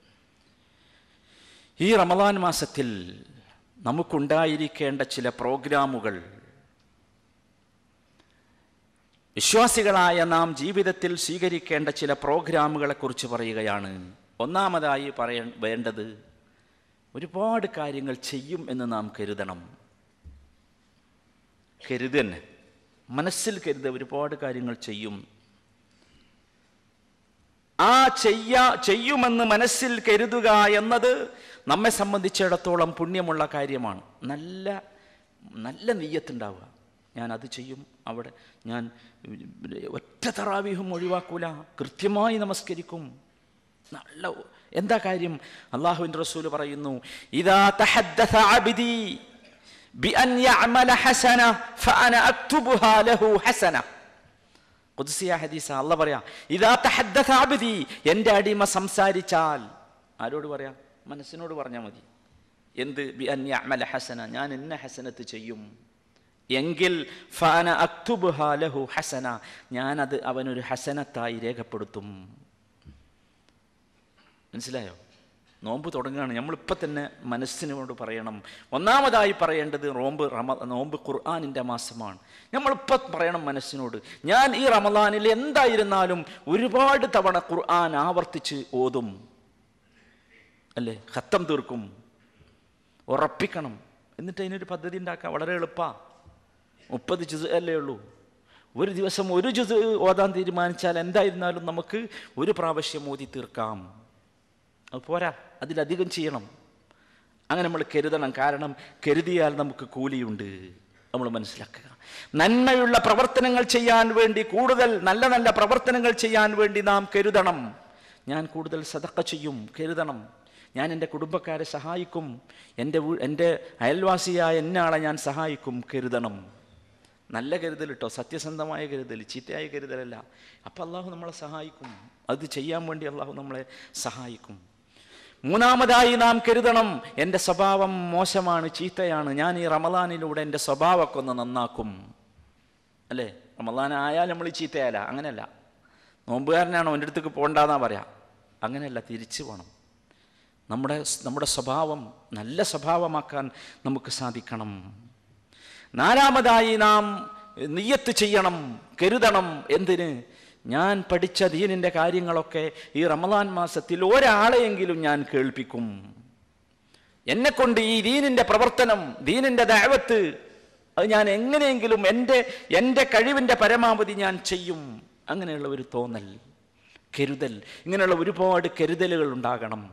ഈ റമളാൻ മാസത്തിൽ നമുക്കുണ്ടായിരിക്കേണ്ട ചില പ്രോഗ്രാമുകൾ, വിശ്വാസികളായ നാം ജീവിതത്തിൽ സ്വീകരിക്കേണ്ട ചില പ്രോഗ്രാമുകളെ കുറിച്ച് പറയുകയാണ്. ഒന്നാമതായി പറയ വേണ്ടത് ഒരുപാട് കാര്യങ്ങൾ ചെയ്യും എന്ന് നാം കരുതണം. കരുത് തന്നെ, മനസ്സിൽ കരുത, ഒരുപാട് കാര്യങ്ങൾ ചെയ്യും. ആ ചെയ്യാ ചെയ്യുമെന്ന് മനസ്സിൽ കരുതുക എന്നത് നമ്മെ സംബന്ധിച്ചിടത്തോളം പുണ്യമുള്ള കാര്യമാണ്. നല്ല നല്ല നിയ്യത്തുണ്ടാവുക. ഞാൻ അത് ചെയ്യും, അവിടെ ഞാൻ ഒറ്റ തറാവീഹും ഒഴിവാക്കൂല, കൃത്യമായി നമസ്കരിക്കും. നല്ല എന്താ കാര്യം? അല്ലാഹുവിൻ്റെ റസൂൽ പറയുന്നു, ഇദാ തഹദ്ദസ അബ്ദി ബിഅൻ യഅമല ഹസന ഫഅന അക്തുബുഹാ ലഹു ഹസന. ഖുദ്സിയ ഹദീസ. അല്ലാഹ് പറയാ, ഇദാ തഹദ്ദസ അബ്ദി, എൻ്റെ അടിമ സംസാരിച്ചാൽ, ആരോട് പറയാ? മനസ്സിനോട് പറഞ്ഞാൽ മതി. എന്ത്? ബിഅൻ യഅമല ഹസന, ഞാൻ ഇന്ന ഹസനത്ത് ചെയ്യും എങ്കിൽ ഫഅന അക്തുബുഹാ ലഹു ഹസന, ഞാനത് അവനൊരു ഹസനത്തായി രേഖപ്പെടുത്തും. മനസ്സിലായോ? നോമ്പ് തുടങ്ങുകയാണ്. നമ്മളിപ്പോൾ തന്നെ മനസ്സിനോട് പറയണം, ഒന്നാമതായി പറയേണ്ടത് നോമ്പ് റമ നോമ്പ് ഖുർആനിൻ്റെ മാസമാണ്. നമ്മളിപ്പോൾ പറയണം മനസ്സിനോട്, ഞാൻ ഈ റമദാനിൽ എന്തായിരുന്നാലും ഒരുപാട് തവണ ഖുർആൻ ആവർത്തിച്ച് ഓതും, അല്ലേ, ഖത്തം തീർക്കും, ഉറപ്പിക്കണം. എന്നിട്ട് അതിനൊരു പദ്ധതി ഉണ്ടാക്കാം. വളരെ എളുപ്പമാണ്. മുപ്പത് ജുസ് അല്ലേ ഉള്ളൂ. ഒരു ദിവസം ഒരു ജുസ് ഓതാൻ തീരുമാനിച്ചാൽ എന്തായിരുന്നാലും നമുക്ക് ഒരു പ്രാവശ്യം ഓതി തീർക്കാം. അത് പോരാ, അതിലധികം ചെയ്യണം. അങ്ങനെ നമ്മൾ കരുതണം. കാരണം കരുതിയാൽ നമുക്ക് കൂലിയുണ്ട്. നമ്മൾ മനസ്സിലാക്കുക. നന്മയുള്ള പ്രവർത്തനങ്ങൾ ചെയ്യാൻ വേണ്ടി, കൂടുതൽ നല്ല നല്ല പ്രവർത്തനങ്ങൾ ചെയ്യാൻ വേണ്ടി നാം കരുതണം. ഞാൻ കൂടുതൽ സദഖ ചെയ്യും, കരുതണം. ഞാൻ എൻ്റെ കുടുംബക്കാരെ സഹായിക്കും, എൻ്റെ എൻ്റെ അയൽവാസിയായ എന്നാളെ ഞാൻ സഹായിക്കും, കരുതണം. നല്ല കരുതൽ കേട്ടോ, സത്യസന്ധമായ കരുതൽ, ചീത്തയായ കരുതലല്ല. അപ്പം അള്ളാഹു നമ്മളെ സഹായിക്കും. അത് ചെയ്യാൻ വേണ്ടി അള്ളാഹു നമ്മളെ സഹായിക്കും. മൂന്നാമതായി നാം കരുതണം, എൻ്റെ സ്വഭാവം മോശമാണ്, ചീത്തയാണ്, ഞാൻ ഈ റമദാനിലൂടെ എൻ്റെ സ്വഭാവമൊക്കെ ഒന്ന് നന്നാക്കും, അല്ലേ. റമദാൻ ആയാൽ നമ്മൾ ചീത്തയാല, അങ്ങനെയല്ല. നോമ്പുകാരനാണോ എൻ്റെ അടുത്തേക്ക് പോകണ്ടെന്നാ പറയാം, അങ്ങനെയല്ല, തിരിച്ചു പോകണം. നമ്മുടെ നമ്മുടെ സ്വഭാവം നല്ല സ്വഭാവമാക്കാൻ നമുക്ക് സാധിക്കണം. നാലാമതായി നാം നിയ്യത്ത് ചെയ്യണം, കരുതണം. എന്തിന്? ഞാൻ പഠിച്ച ദീനിൻ്റെ കാര്യങ്ങളൊക്കെ ഈ റമദാൻ മാസത്തിൽ ഒരാളെയെങ്കിലും ഞാൻ കേൾപ്പിക്കും. എന്നെക്കൊണ്ട് ഈ ദീനിൻ്റെ പ്രവർത്തനം, ദീനിൻ്റെ ദഅവത്ത്, അത് ഞാൻ എങ്ങനെയെങ്കിലും എൻ്റെ എൻ്റെ കഴിവിൻ്റെ പരമാവധി ഞാൻ ചെയ്യും. അങ്ങനെയുള്ള ഒരു തോന്നൽ, കരുതൽ, ഇങ്ങനെയുള്ള ഒരുപാട് കരുതലുകൾ ഉണ്ടാകണം.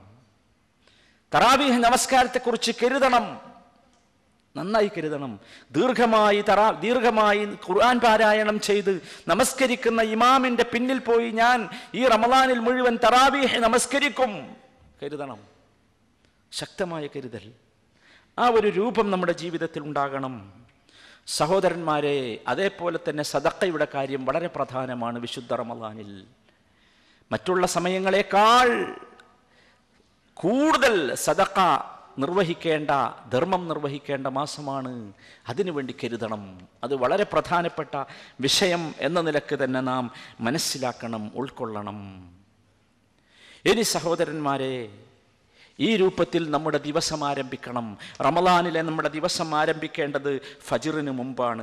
തറാവീഹ് നമസ്കാരത്തെക്കുറിച്ച് കരുതണം, നന്നായി കരുതണം. ദീർഘമായി തറാ ദീർഘമായി ഖുർആൻ പാരായണം ചെയ്ത് നമസ്കരിക്കുന്ന ഇമാമിൻ്റെ പിന്നിൽ പോയി ഞാൻ ഈ റമദാനിൽ മുഴുവൻ തറാവീഹ് നമസ്കരിക്കും, കരുതണം. ശക്തമായ കരുതൽ, ആ ഒരു രൂപം നമ്മുടെ ജീവിതത്തിൽ ഉണ്ടാകണം. സഹോദരന്മാരെ, അതേപോലെ തന്നെ സദഖയുടെ കാര്യം വളരെ പ്രധാനമാണ് വിശുദ്ധ റമദാനിൽ. മറ്റുള്ള സമയങ്ങളെക്കാൾ കൂടുതൽ സദഖ നിർവഹിക്കേണ്ട, ധർമ്മം നിർവഹിക്കേണ്ട മാസമാണ്. അതിനുവേണ്ടി കരുതണം. അത് വളരെ പ്രധാനപ്പെട്ട വിഷയം എന്ന നിലക്ക് തന്നെ നാം മനസ്സിലാക്കണം, ഉൾക്കൊള്ളണം. ഇനി സഹോദരന്മാരെ, ഈ രൂപത്തിൽ നമ്മുടെ ദിവസം ആരംഭിക്കണം. റമദാനിലെ നമ്മുടെ ദിവസം ആരംഭിക്കേണ്ടത് ഫജ്റിന് മുമ്പാണ്.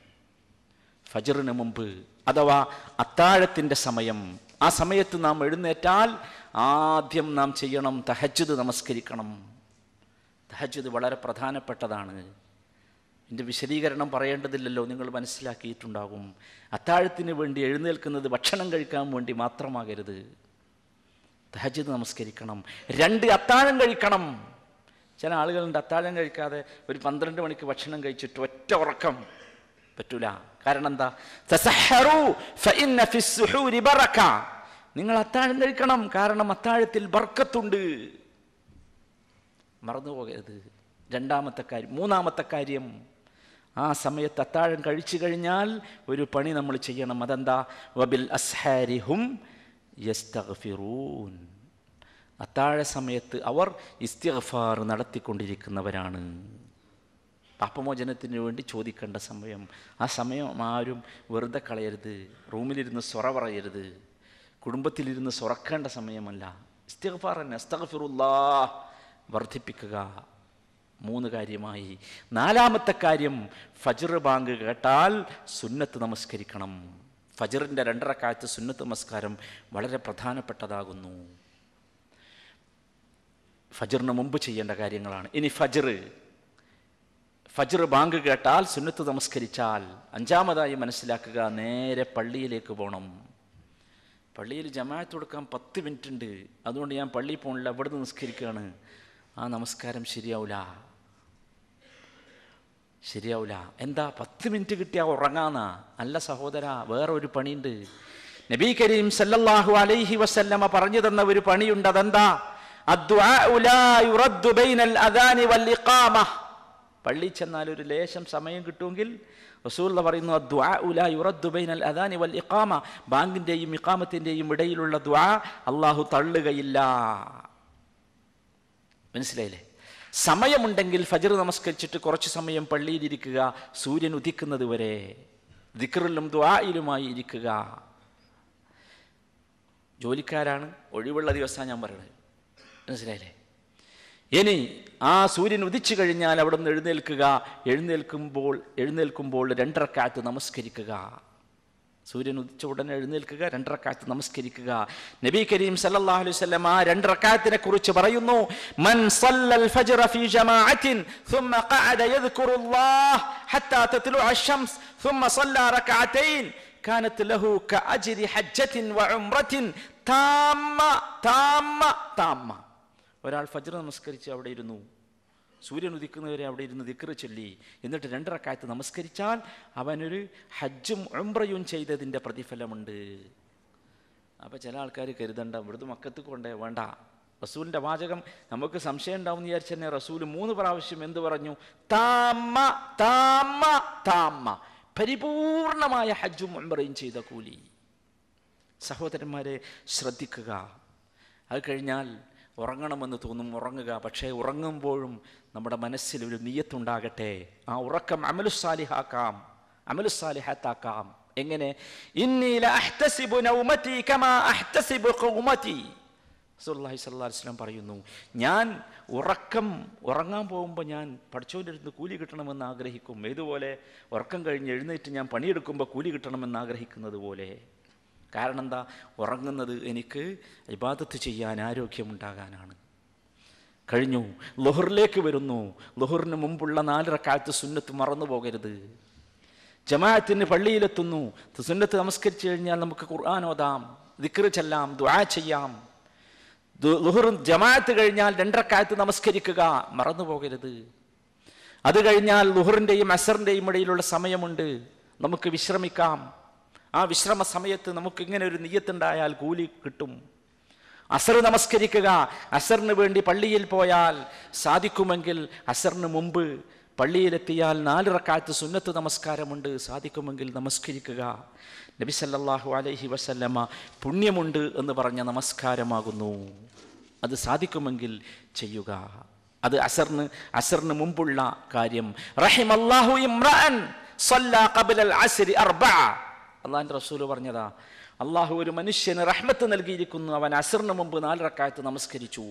ഫജ്റിന് മുമ്പ്, അഥവാ അത്താഴത്തിൻ്റെ സമയം. ആ സമയത്ത് നാം എഴുന്നേറ്റാൽ ആദ്യം നാം ചെയ്യണം, തഹജ്ജുദ് നമസ്കരിക്കണം. തഹജ്ജുദ് വളരെ പ്രധാനപ്പെട്ടതാണ്. എൻ്റെ വിശദീകരണം പറയേണ്ടതില്ലല്ലോ, നിങ്ങൾ മനസ്സിലാക്കിയിട്ടുണ്ടാകും. അത്താഴത്തിന് വേണ്ടി എഴുന്നേൽക്കുന്നത് ഭക്ഷണം കഴിക്കാൻ വേണ്ടി മാത്രമാകരുത്. തഹജ്ജുദ് നമസ്കരിക്കണം. രണ്ട്, അത്താഴം കഴിക്കണം. ചില ആളുകളുണ്ട് അത്താഴം കഴിക്കാതെ ഒരു പന്ത്രണ്ട് മണിക്ക് ഭക്ഷണം കഴിച്ചിട്ട് ഒറ്റ ഉറക്കം. പറ്റൂല. കാരണം എന്താ? തസഹറു ഫഇന്ന ഫിസ്സുഹൂരി ബറക. നിങ്ങൾ അത്താഴം കഴിക്കണം, കാരണം അത്താഴത്തിൽ ബർക്കത്തുണ്ട്. മറന്നു പോകരുത്. രണ്ടാമത്തെ കാര്യം. മൂന്നാമത്തെ കാര്യം, ആ സമയത്ത് അത്താഴം കഴിച്ചു കഴിഞ്ഞാൽ ഒരു പണി നമ്മൾ ചെയ്യണം. അതെന്താ? വബിൽ അസ്ഹാരിഹും യസ്തഗ്ഫിറൂൻ. അത്താഴ സമയത്ത് അവർ ഇസ്തിഗ്ഫാർ നടത്തിക്കൊണ്ടിരിക്കുന്നവരാണ്. പാപമോചനത്തിന് വേണ്ടി ചോദിക്കേണ്ട സമയം. ആ സമയം ആരും വെറുതെ കളയരുത്. റൂമിലിരുന്ന് സൊറ പറയരുത്. കുടുംബത്തിലിരുന്ന് സൊറക്കേണ്ട സമയമല്ല. ഇസ്തിഗ്ഫാർ തന്നെ, അസ്തഗ്ഫിറുല്ലാഹ് വർദ്ധിപ്പിക്കുക. മൂന്ന് കാര്യമായി. നാലാമത്തെ കാര്യം, ഫജ്ർ ബാങ്ക് കേട്ടാൽ സുന്നത്ത് നമസ്കരിക്കണം. ഫജ്റിൻ്റെ രണ്ടരക്കാലത്ത് സുന്നത്ത് നമസ്കാരം വളരെ പ്രധാനപ്പെട്ടതാകുന്നു. ഫജ്റിന് മുമ്പ് ചെയ്യേണ്ട കാര്യങ്ങളാണ്. ഇനി ഫജ്ർ ഫജ്ർ ബാങ്ക് കേട്ടാൽ സുന്നത്ത് നമസ്കരിച്ചാൽ അഞ്ചാമതായി മനസ്സിലാക്കുക, നേരെ പള്ളിയിലേക്ക് പോകണം. പള്ളിയിൽ ജമാഅത്ത് കൊടുക്കാൻ പത്ത് മിനിറ്റ് ഉണ്ട്, അതുകൊണ്ട് ഞാൻ പള്ളിയിൽ പോകണില്ല, അവിടെ നിന്ന് നിസ്കരിക്കുകയാണ്. ആ നമസ്കാരം ശരിയാവില്ല, ശരിയാവില്ല. എന്താ? പത്ത് മിനിറ്റ് കിട്ടിയാൽ ഉറങ്ങാന്നാ? അല്ല സഹോദര, വേറെ ഒരു പണിയുണ്ട്. നബി കരീം സല്ലല്ലാഹു അലൈഹി വസല്ലമ പറഞ്ഞു തന്ന ഒരു പണിയുണ്ട്. അതെന്താ? അദ്ദുആഉ ലാ യുറദ്ദു ബൈനൽ അദാനി വൽ ഇഖാമ. പള്ളി ചെന്നാൽ ഒരു ലേശം സമയം കിട്ടുമെങ്കിൽ റസൂൽ പറയുന്നു, അദ്ദുആഉ ലാ യുറദ്ദു ബൈനൽ അദാനി വൽ ഇഖാമ. ബാങ്കിൻ്റെയും ഇഖാമത്തിൻ്റെയും ഇടയിലുള്ള ദുആ അള്ളാഹു തള്ളുകയില്ല. മനസ്സിലായില്ലേ? സമയമുണ്ടെങ്കിൽ ഫജ്ർ നമസ്കരിച്ചിട്ട് കുറച്ച് സമയം പള്ളിയിലിരിക്കുക, സൂര്യൻ ഉദിക്കുന്നത് വരെ ദിക്റിലും ദുആയിലുമായി ഇരിക്കുക. ജോലിക്കാരാണ്, ഒഴിവുള്ള ദിവസമാണ് ഞാൻ പറയുന്നത്. മനസ്സിലായില്ലേ? ഇനി ആ സൂര്യൻ ഉദിച്ചു കഴിഞ്ഞാൽ അവിടെ നിന്ന് എഴുന്നേൽക്കുക. എഴുന്നേൽക്കുമ്പോൾ എഴുന്നേൽക്കുമ്പോൾ രണ്ടരക്കാലത്ത് നമസ്കരിക്കുക. സൂര്യൻ ഉദിച്ച ഉടനെ എഴുന്നേൽക്കുക, രണ്ടരക്കാലത്ത് നമസ്കരിക്കുക. നബി കരീം സല്ലല്ലാഹു അലൈഹി വസല്ലം ആ രണ്ടരക്കാലത്തിനെ കുറിച്ച് പറയുന്നു, മൻ സല്ലൽ ഫജ്റ ഫീ ജമാഅത്തിൻ ثم قعد يذكر الله حتى تطلع الشمس ثم صلى ركعتين كانت له كأجر حجة وعمرة تامة تامة تامة. ഒരാൾ ഫജ്ർ നമസ്കരിച്ച് അവിടെ ഇരുന്നു, സൂര്യൻ ഉദിക്കുന്നവരെ അവിടെ ഇരുന്ന് ദിക്ർ ചൊല്ലി, എന്നിട്ട് രണ്ടരക്കാലത്ത് നമസ്കരിച്ചാൽ അവനൊരു ഹജ്ജും ഉംറയും ചെയ്തതിൻ്റെ പ്രതിഫലമുണ്ട്. അപ്പോൾ ചില ആൾക്കാർ കരുതണ്ട ഇവിടുന്ന് മക്കത്ത് കൊണ്ടേ വേണ്ട. റസൂലിൻ്റെ വാചകം നമുക്ക് സംശയം ഉണ്ടാവും എന്ന് വിചാരിച്ചു തന്നെ റസൂൽ മൂന്ന് പ്രാവശ്യം എന്ത് പറഞ്ഞു? താമ താമ താമ, പരിപൂർണമായ ഹജ്ജും ഉംറയും ചെയ്ത കൂലി. സഹോദരന്മാരെ ശ്രദ്ധിക്കുക. അത് കഴിഞ്ഞാൽ ഉറങ്ങണമെന്ന് തോന്നും, ഉറങ്ങുക. പക്ഷേ ഉറങ്ങുമ്പോഴും നമ്മുടെ മനസ്സിൽ ഒരു നിയ്യത്തുണ്ടാകട്ടെ. ആ ഉറക്കം അമലുസ്സാലിഹാക്കാം, അമലുസ്സാലിഹാത്താക്കാം. എങ്ങനെ? ഇന്നി ലഅഹ്തസിബു നൗമതി കമാ അഹ്തസിബു ഖൗമതി. റസൂലുള്ളാഹി സ്വല്ലല്ലാഹു അലൈഹി വസല്ലം പറയുന്നു, ഞാൻ ഉറക്കം ഉറങ്ങാൻ പോകുമ്പോൾ ഞാൻ പഠിച്ചോണ്ടിരുന്ന് കൂലി കിട്ടണമെന്ന് ആഗ്രഹിക്കും. ഏതുപോലെ? ഉറക്കം കഴിഞ്ഞ് എഴുന്നേറ്റ് ഞാൻ പണിയെടുക്കുമ്പോൾ കൂലി കിട്ടണമെന്ന് ആഗ്രഹിക്കുന്നത് പോലെ. കാരണം എന്താ? ഉറങ്ങുന്നത് എനിക്ക് ഇബാദത്ത് ചെയ്യാൻ, ആരോഗ്യമുണ്ടാകാനാണ്. കഴിഞ്ഞു. ളുഹറിലേക്ക് വരുന്നു. ളുഹറിന് മുമ്പുള്ള നാല് റക്അത്ത് സുന്നത്ത് മറന്നു പോകരുത്. ജമാഅത്തിന് പള്ളിയിലെത്തുന്നു. സുന്നത്ത് നമസ്കരിച്ചു കഴിഞ്ഞാൽ നമുക്ക് ഖുർആൻ ഓതാം, ദിക്ർ ചൊല്ലാം, ദുആ ചെയ്യാം. ളുഹർ ജമാഅത്ത് കഴിഞ്ഞാൽ രണ്ടരക്കാലത്ത് നമസ്കരിക്കുക, മറന്നു പോകരുത്. അത് കഴിഞ്ഞാൽ ളുഹറിൻ്റെയും അസറിൻ്റെയും ഇടയിലുള്ള സമയമുണ്ട്, നമുക്ക് വിശ്രമിക്കാം. ആ വിശ്രമ സമയത്ത് നമുക്ക് ഇങ്ങനെ ഒരു നിയ്യത്തുണ്ടായാൽ കൂലി കിട്ടും. അസർ നമസ്കരിക്കുക. അസറിന് വേണ്ടി പള്ളിയിൽ പോയാൽ സാധിക്കുമെങ്കിൽ അസറിന് മുമ്പ് പള്ളിയിലെത്തിയാൽ നാല് റക്അത്ത് സുന്നത്ത് നമസ്കാരമുണ്ട്, സാധിക്കുമെങ്കിൽ നമസ്കരിക്കുക. നബി സല്ലല്ലാഹു അലൈഹി വസല്ലമ പുണ്യമുണ്ട് എന്ന് പറഞ്ഞ നമസ്കാരമാകുന്നു. അത് സാധിക്കുമെങ്കിൽ ചെയ്യുക. അത് അസറിന് അസറിന് മുമ്പുള്ള കാര്യം. റഹിമല്ലാഹു ഇംറഅൻ സല്ല ഖബ്ലൽ അസ്രി അർബഅ. അള്ളാഹിൻ്റെ റസൂല് പറഞ്ഞതാ, അള്ളാഹു ഒരു മനുഷ്യന് റഹ്മത്ത് നൽകിയിരിക്കുന്നു, അവൻ അസറിന് മുമ്പ് നാല് റക്അത്ത് നമസ്കരിച്ചു.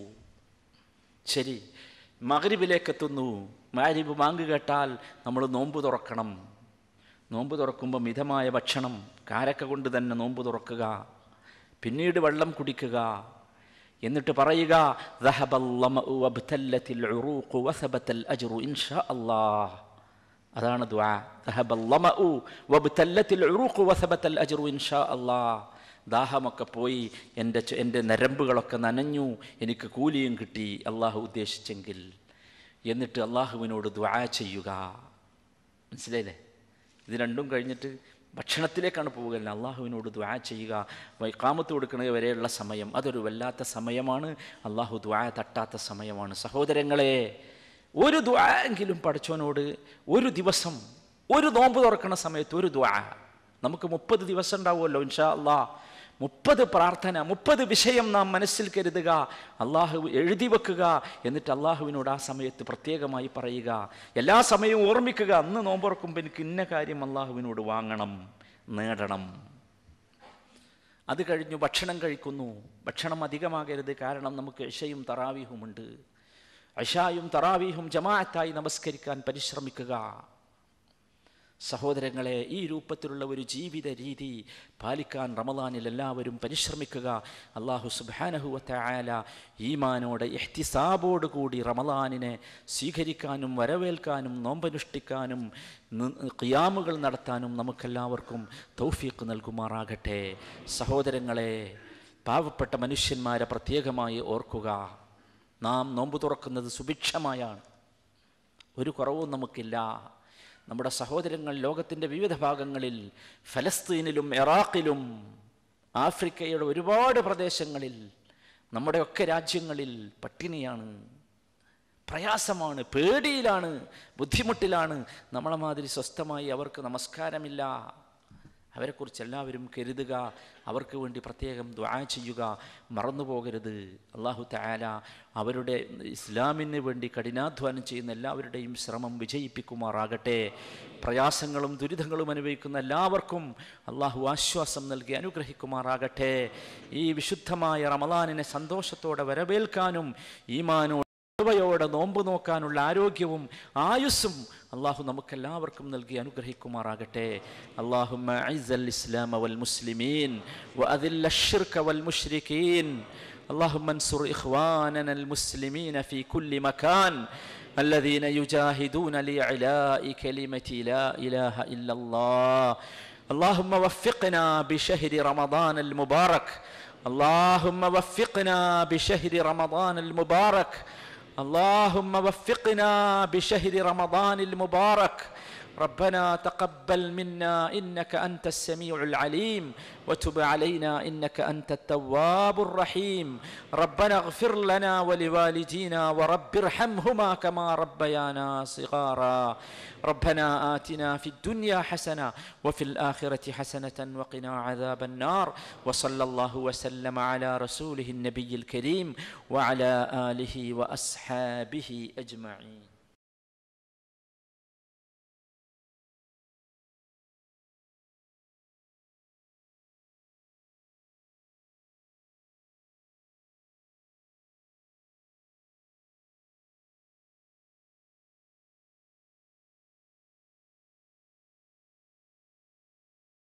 ശരി, മഗ്രിബിലേക്ക് എത്തുന്നു. മഗ്രിബ് ബാങ്ക് കേട്ടാൽ നമ്മൾ നോമ്പ് തുറക്കണം. നോമ്പ് തുറക്കുമ്പോൾ മിതമായ ഭക്ഷണം, കാരക്ക കൊണ്ട് തന്നെ നോമ്പ് തുറക്കുക. പിന്നീട് വെള്ളം കുടിക്കുക. എന്നിട്ട് പറയുക, ദഹബൽ ലമഉ വബ്തല്ലത്തിൽ ഉറൂഖു വസബതൽ അജ്റു ഇൻഷാ അല്ലാഹ്. അതാണ് ദുആ. ദഹബൽ ലമഉ വബ്തല്ലത്തിൽ ഉറൂഖു വസബതൽ അജ്റു ഇൻഷാ അല്ലാഹ്. ദാഹമൊക്കെ പോയി, എൻ്റെ എൻ്റെ നരമ്പുകളൊക്കെ നനഞ്ഞു, എനിക്ക് കൂലിയും കിട്ടി അള്ളാഹു ഉദ്ദേശിച്ചെങ്കിൽ. എന്നിട്ട് അള്ളാഹുവിനോട് ദുആ ചെയ്യുക. മനസ്സിലായില്ലേ? ഇത് രണ്ടും കഴിഞ്ഞിട്ട് ഭക്ഷണത്തിലേക്കാണ് പോവുകയല്ല, അള്ളാഹുവിനോട് ദുആ ചെയ്യുക. ഇഖാമത്ത് കൊടുക്കുന്നത് വരെയുള്ള സമയം അതൊരു വല്ലാത്ത സമയമാണ്. അള്ളാഹു ദുആ തട്ടാത്ത സമയമാണ്. സഹോദരങ്ങളെ, ഒരു ദുആ എങ്കിലും പഠിച്ചവനോട് ഒരു ദിവസം, ഒരു നോമ്പ് തുറക്കുന്ന സമയത്ത് ഒരു ദുആ. നമുക്ക് മുപ്പത് ദിവസം ഉണ്ടാവുമല്ലോ ഇൻഷാ അല്ലാഹ്. മുപ്പത് പ്രാർത്ഥന, മുപ്പത് വിഷയം നാം മനസ്സിൽ കരുതുക, അള്ളാഹു എഴുതി വെക്കുക. എന്നിട്ട് അള്ളാഹുവിനോട് ആ സമയത്ത് പ്രത്യേകമായി പറയുക. എല്ലാ സമയവും ഓർമ്മിക്കുക, അന്ന് നോമ്പുറക്കുമ്പോൾ എനിക്ക് ഇന്ന കാര്യം അള്ളാഹുവിനോട് വാങ്ങണം, നേടണം. അത് കഴിഞ്ഞു ഭക്ഷണം കഴിക്കുന്നു. ഭക്ഷണം അധികമാകരുത്, കാരണം നമുക്ക് ഇശയും തറാവീഹുമുണ്ട്. ഇശായും തറാവീഹും ജമാഅത്തായി നമസ്കരിക്കാൻ പരിശ്രമിക്കുക. സഹോദരങ്ങളെ, ഈ രൂപത്തിലുള്ള ഒരു ജീവിത രീതി പാലിക്കാൻ റമളാനിൽ എല്ലാവരും പരിശ്രമിക്കുക. അല്ലാഹു സുബ്ഹാനഹു വ തആല ഈമാനോടെ ഇഹ്തിസാബോട് കൂടി റമളാനിനെ സ്വീകരിക്കാനും വരവേൽക്കാനും നോമ്പനുഷ്ഠിക്കാനും ഖിയാമുകൾ നടത്താനും നമുക്കെല്ലാവർക്കും തൗഫീഖ് നൽകുമാറാകട്ടെ. സഹോദരങ്ങളെ, പാവപ്പെട്ട മനുഷ്യന്മാരെ പ്രത്യേകമായി ഓർക്കുക. നാം നോമ്പ് തുറക്കുന്നത് സുഭിക്ഷമായാണ്, ഒരു കുറവും നമുക്കില്ല. നമ്മുടെ സഹോദരങ്ങൾ ലോകത്തിൻ്റെ വിവിധ ഭാഗങ്ങളിൽ, ഫലസ്തീനിലും ഇറാഖിലും ആഫ്രിക്കയുടെ ഒരുപാട് പ്രദേശങ്ങളിൽ, നമ്മുടെയൊക്കെ രാജ്യങ്ങളിൽ പട്ടിണിയാണ്, പ്രയാസമാണ്, പേടിയിലാണ്, ബുദ്ധിമുട്ടിലാണ്. നമ്മളെ മാതിരി സ്വസ്ഥമായി അവർക്ക് നമസ്കാരമില്ല. അവരെക്കുറിച്ച് എല്ലാവരും കരുതുക, അവർക്ക് വേണ്ടി പ്രത്യേകം ദുആ ചെയ്യുക, മറന്നു പോകരുത്. അല്ലാഹു തആല അവരുടെ ഇസ്ലാമിന് വേണ്ടി കഠിനാധ്വാനം ചെയ്യുന്ന എല്ലാവരുടെയും ശ്രമം വിജയിപ്പിക്കുമാറാകട്ടെ. പ്രയാസങ്ങളും ദുരിതങ്ങളും അനുഭവിക്കുന്ന എല്ലാവർക്കും അല്ലാഹു ആശ്വാസം നൽകി അനുഗ്രഹിക്കുമാറാകട്ടെ. ഈ വിശുദ്ധമായ റമളാനിനെ സന്തോഷത്തോടെ വരവേൽക്കാനും ഈമാനോട് തഖ്വയോടെ നോമ്പ് നോക്കാനുള്ള ആരോഗ്യവും ആയുസ്സും അള്ളാഹു നമുക്കെല്ലാവർക്കും നൽകി അനുഗ്രഹിക്കുമാറാകട്ടെ. അല്ലാഹുമ്മ അഇസ്സൽ ഇസ്ലാമ വൽ മുസ്ലിമീൻ വഅദില്ല അശ്ശിർക വൽ മുശ്രികീൻ. اللهم انصر إخواننا المسلمين في كل مكان الذين يجاهدون لإعلاء كلمة لا إله إلا الله. اللهم وفقنا بشهر رمضان المبارك. اللهم وفقنا بشهر رمضان المبارك. اللهم وفقنا بشهر رمضان المبارك. ربنا تقبل منا إنك أنت السميع العليم وتب علينا إنك أنت التواب الرحيم. ربنا اغفر لنا ولوالدينا ورب ارحمهما كما ربيانا صغارا. ربنا آتنا في الدنيا حسنة وفي الآخرة حسنة وقنا عذاب النار. وصلى الله وسلم على رسوله النبي الكريم وعلى آله وأصحابه أجمعين.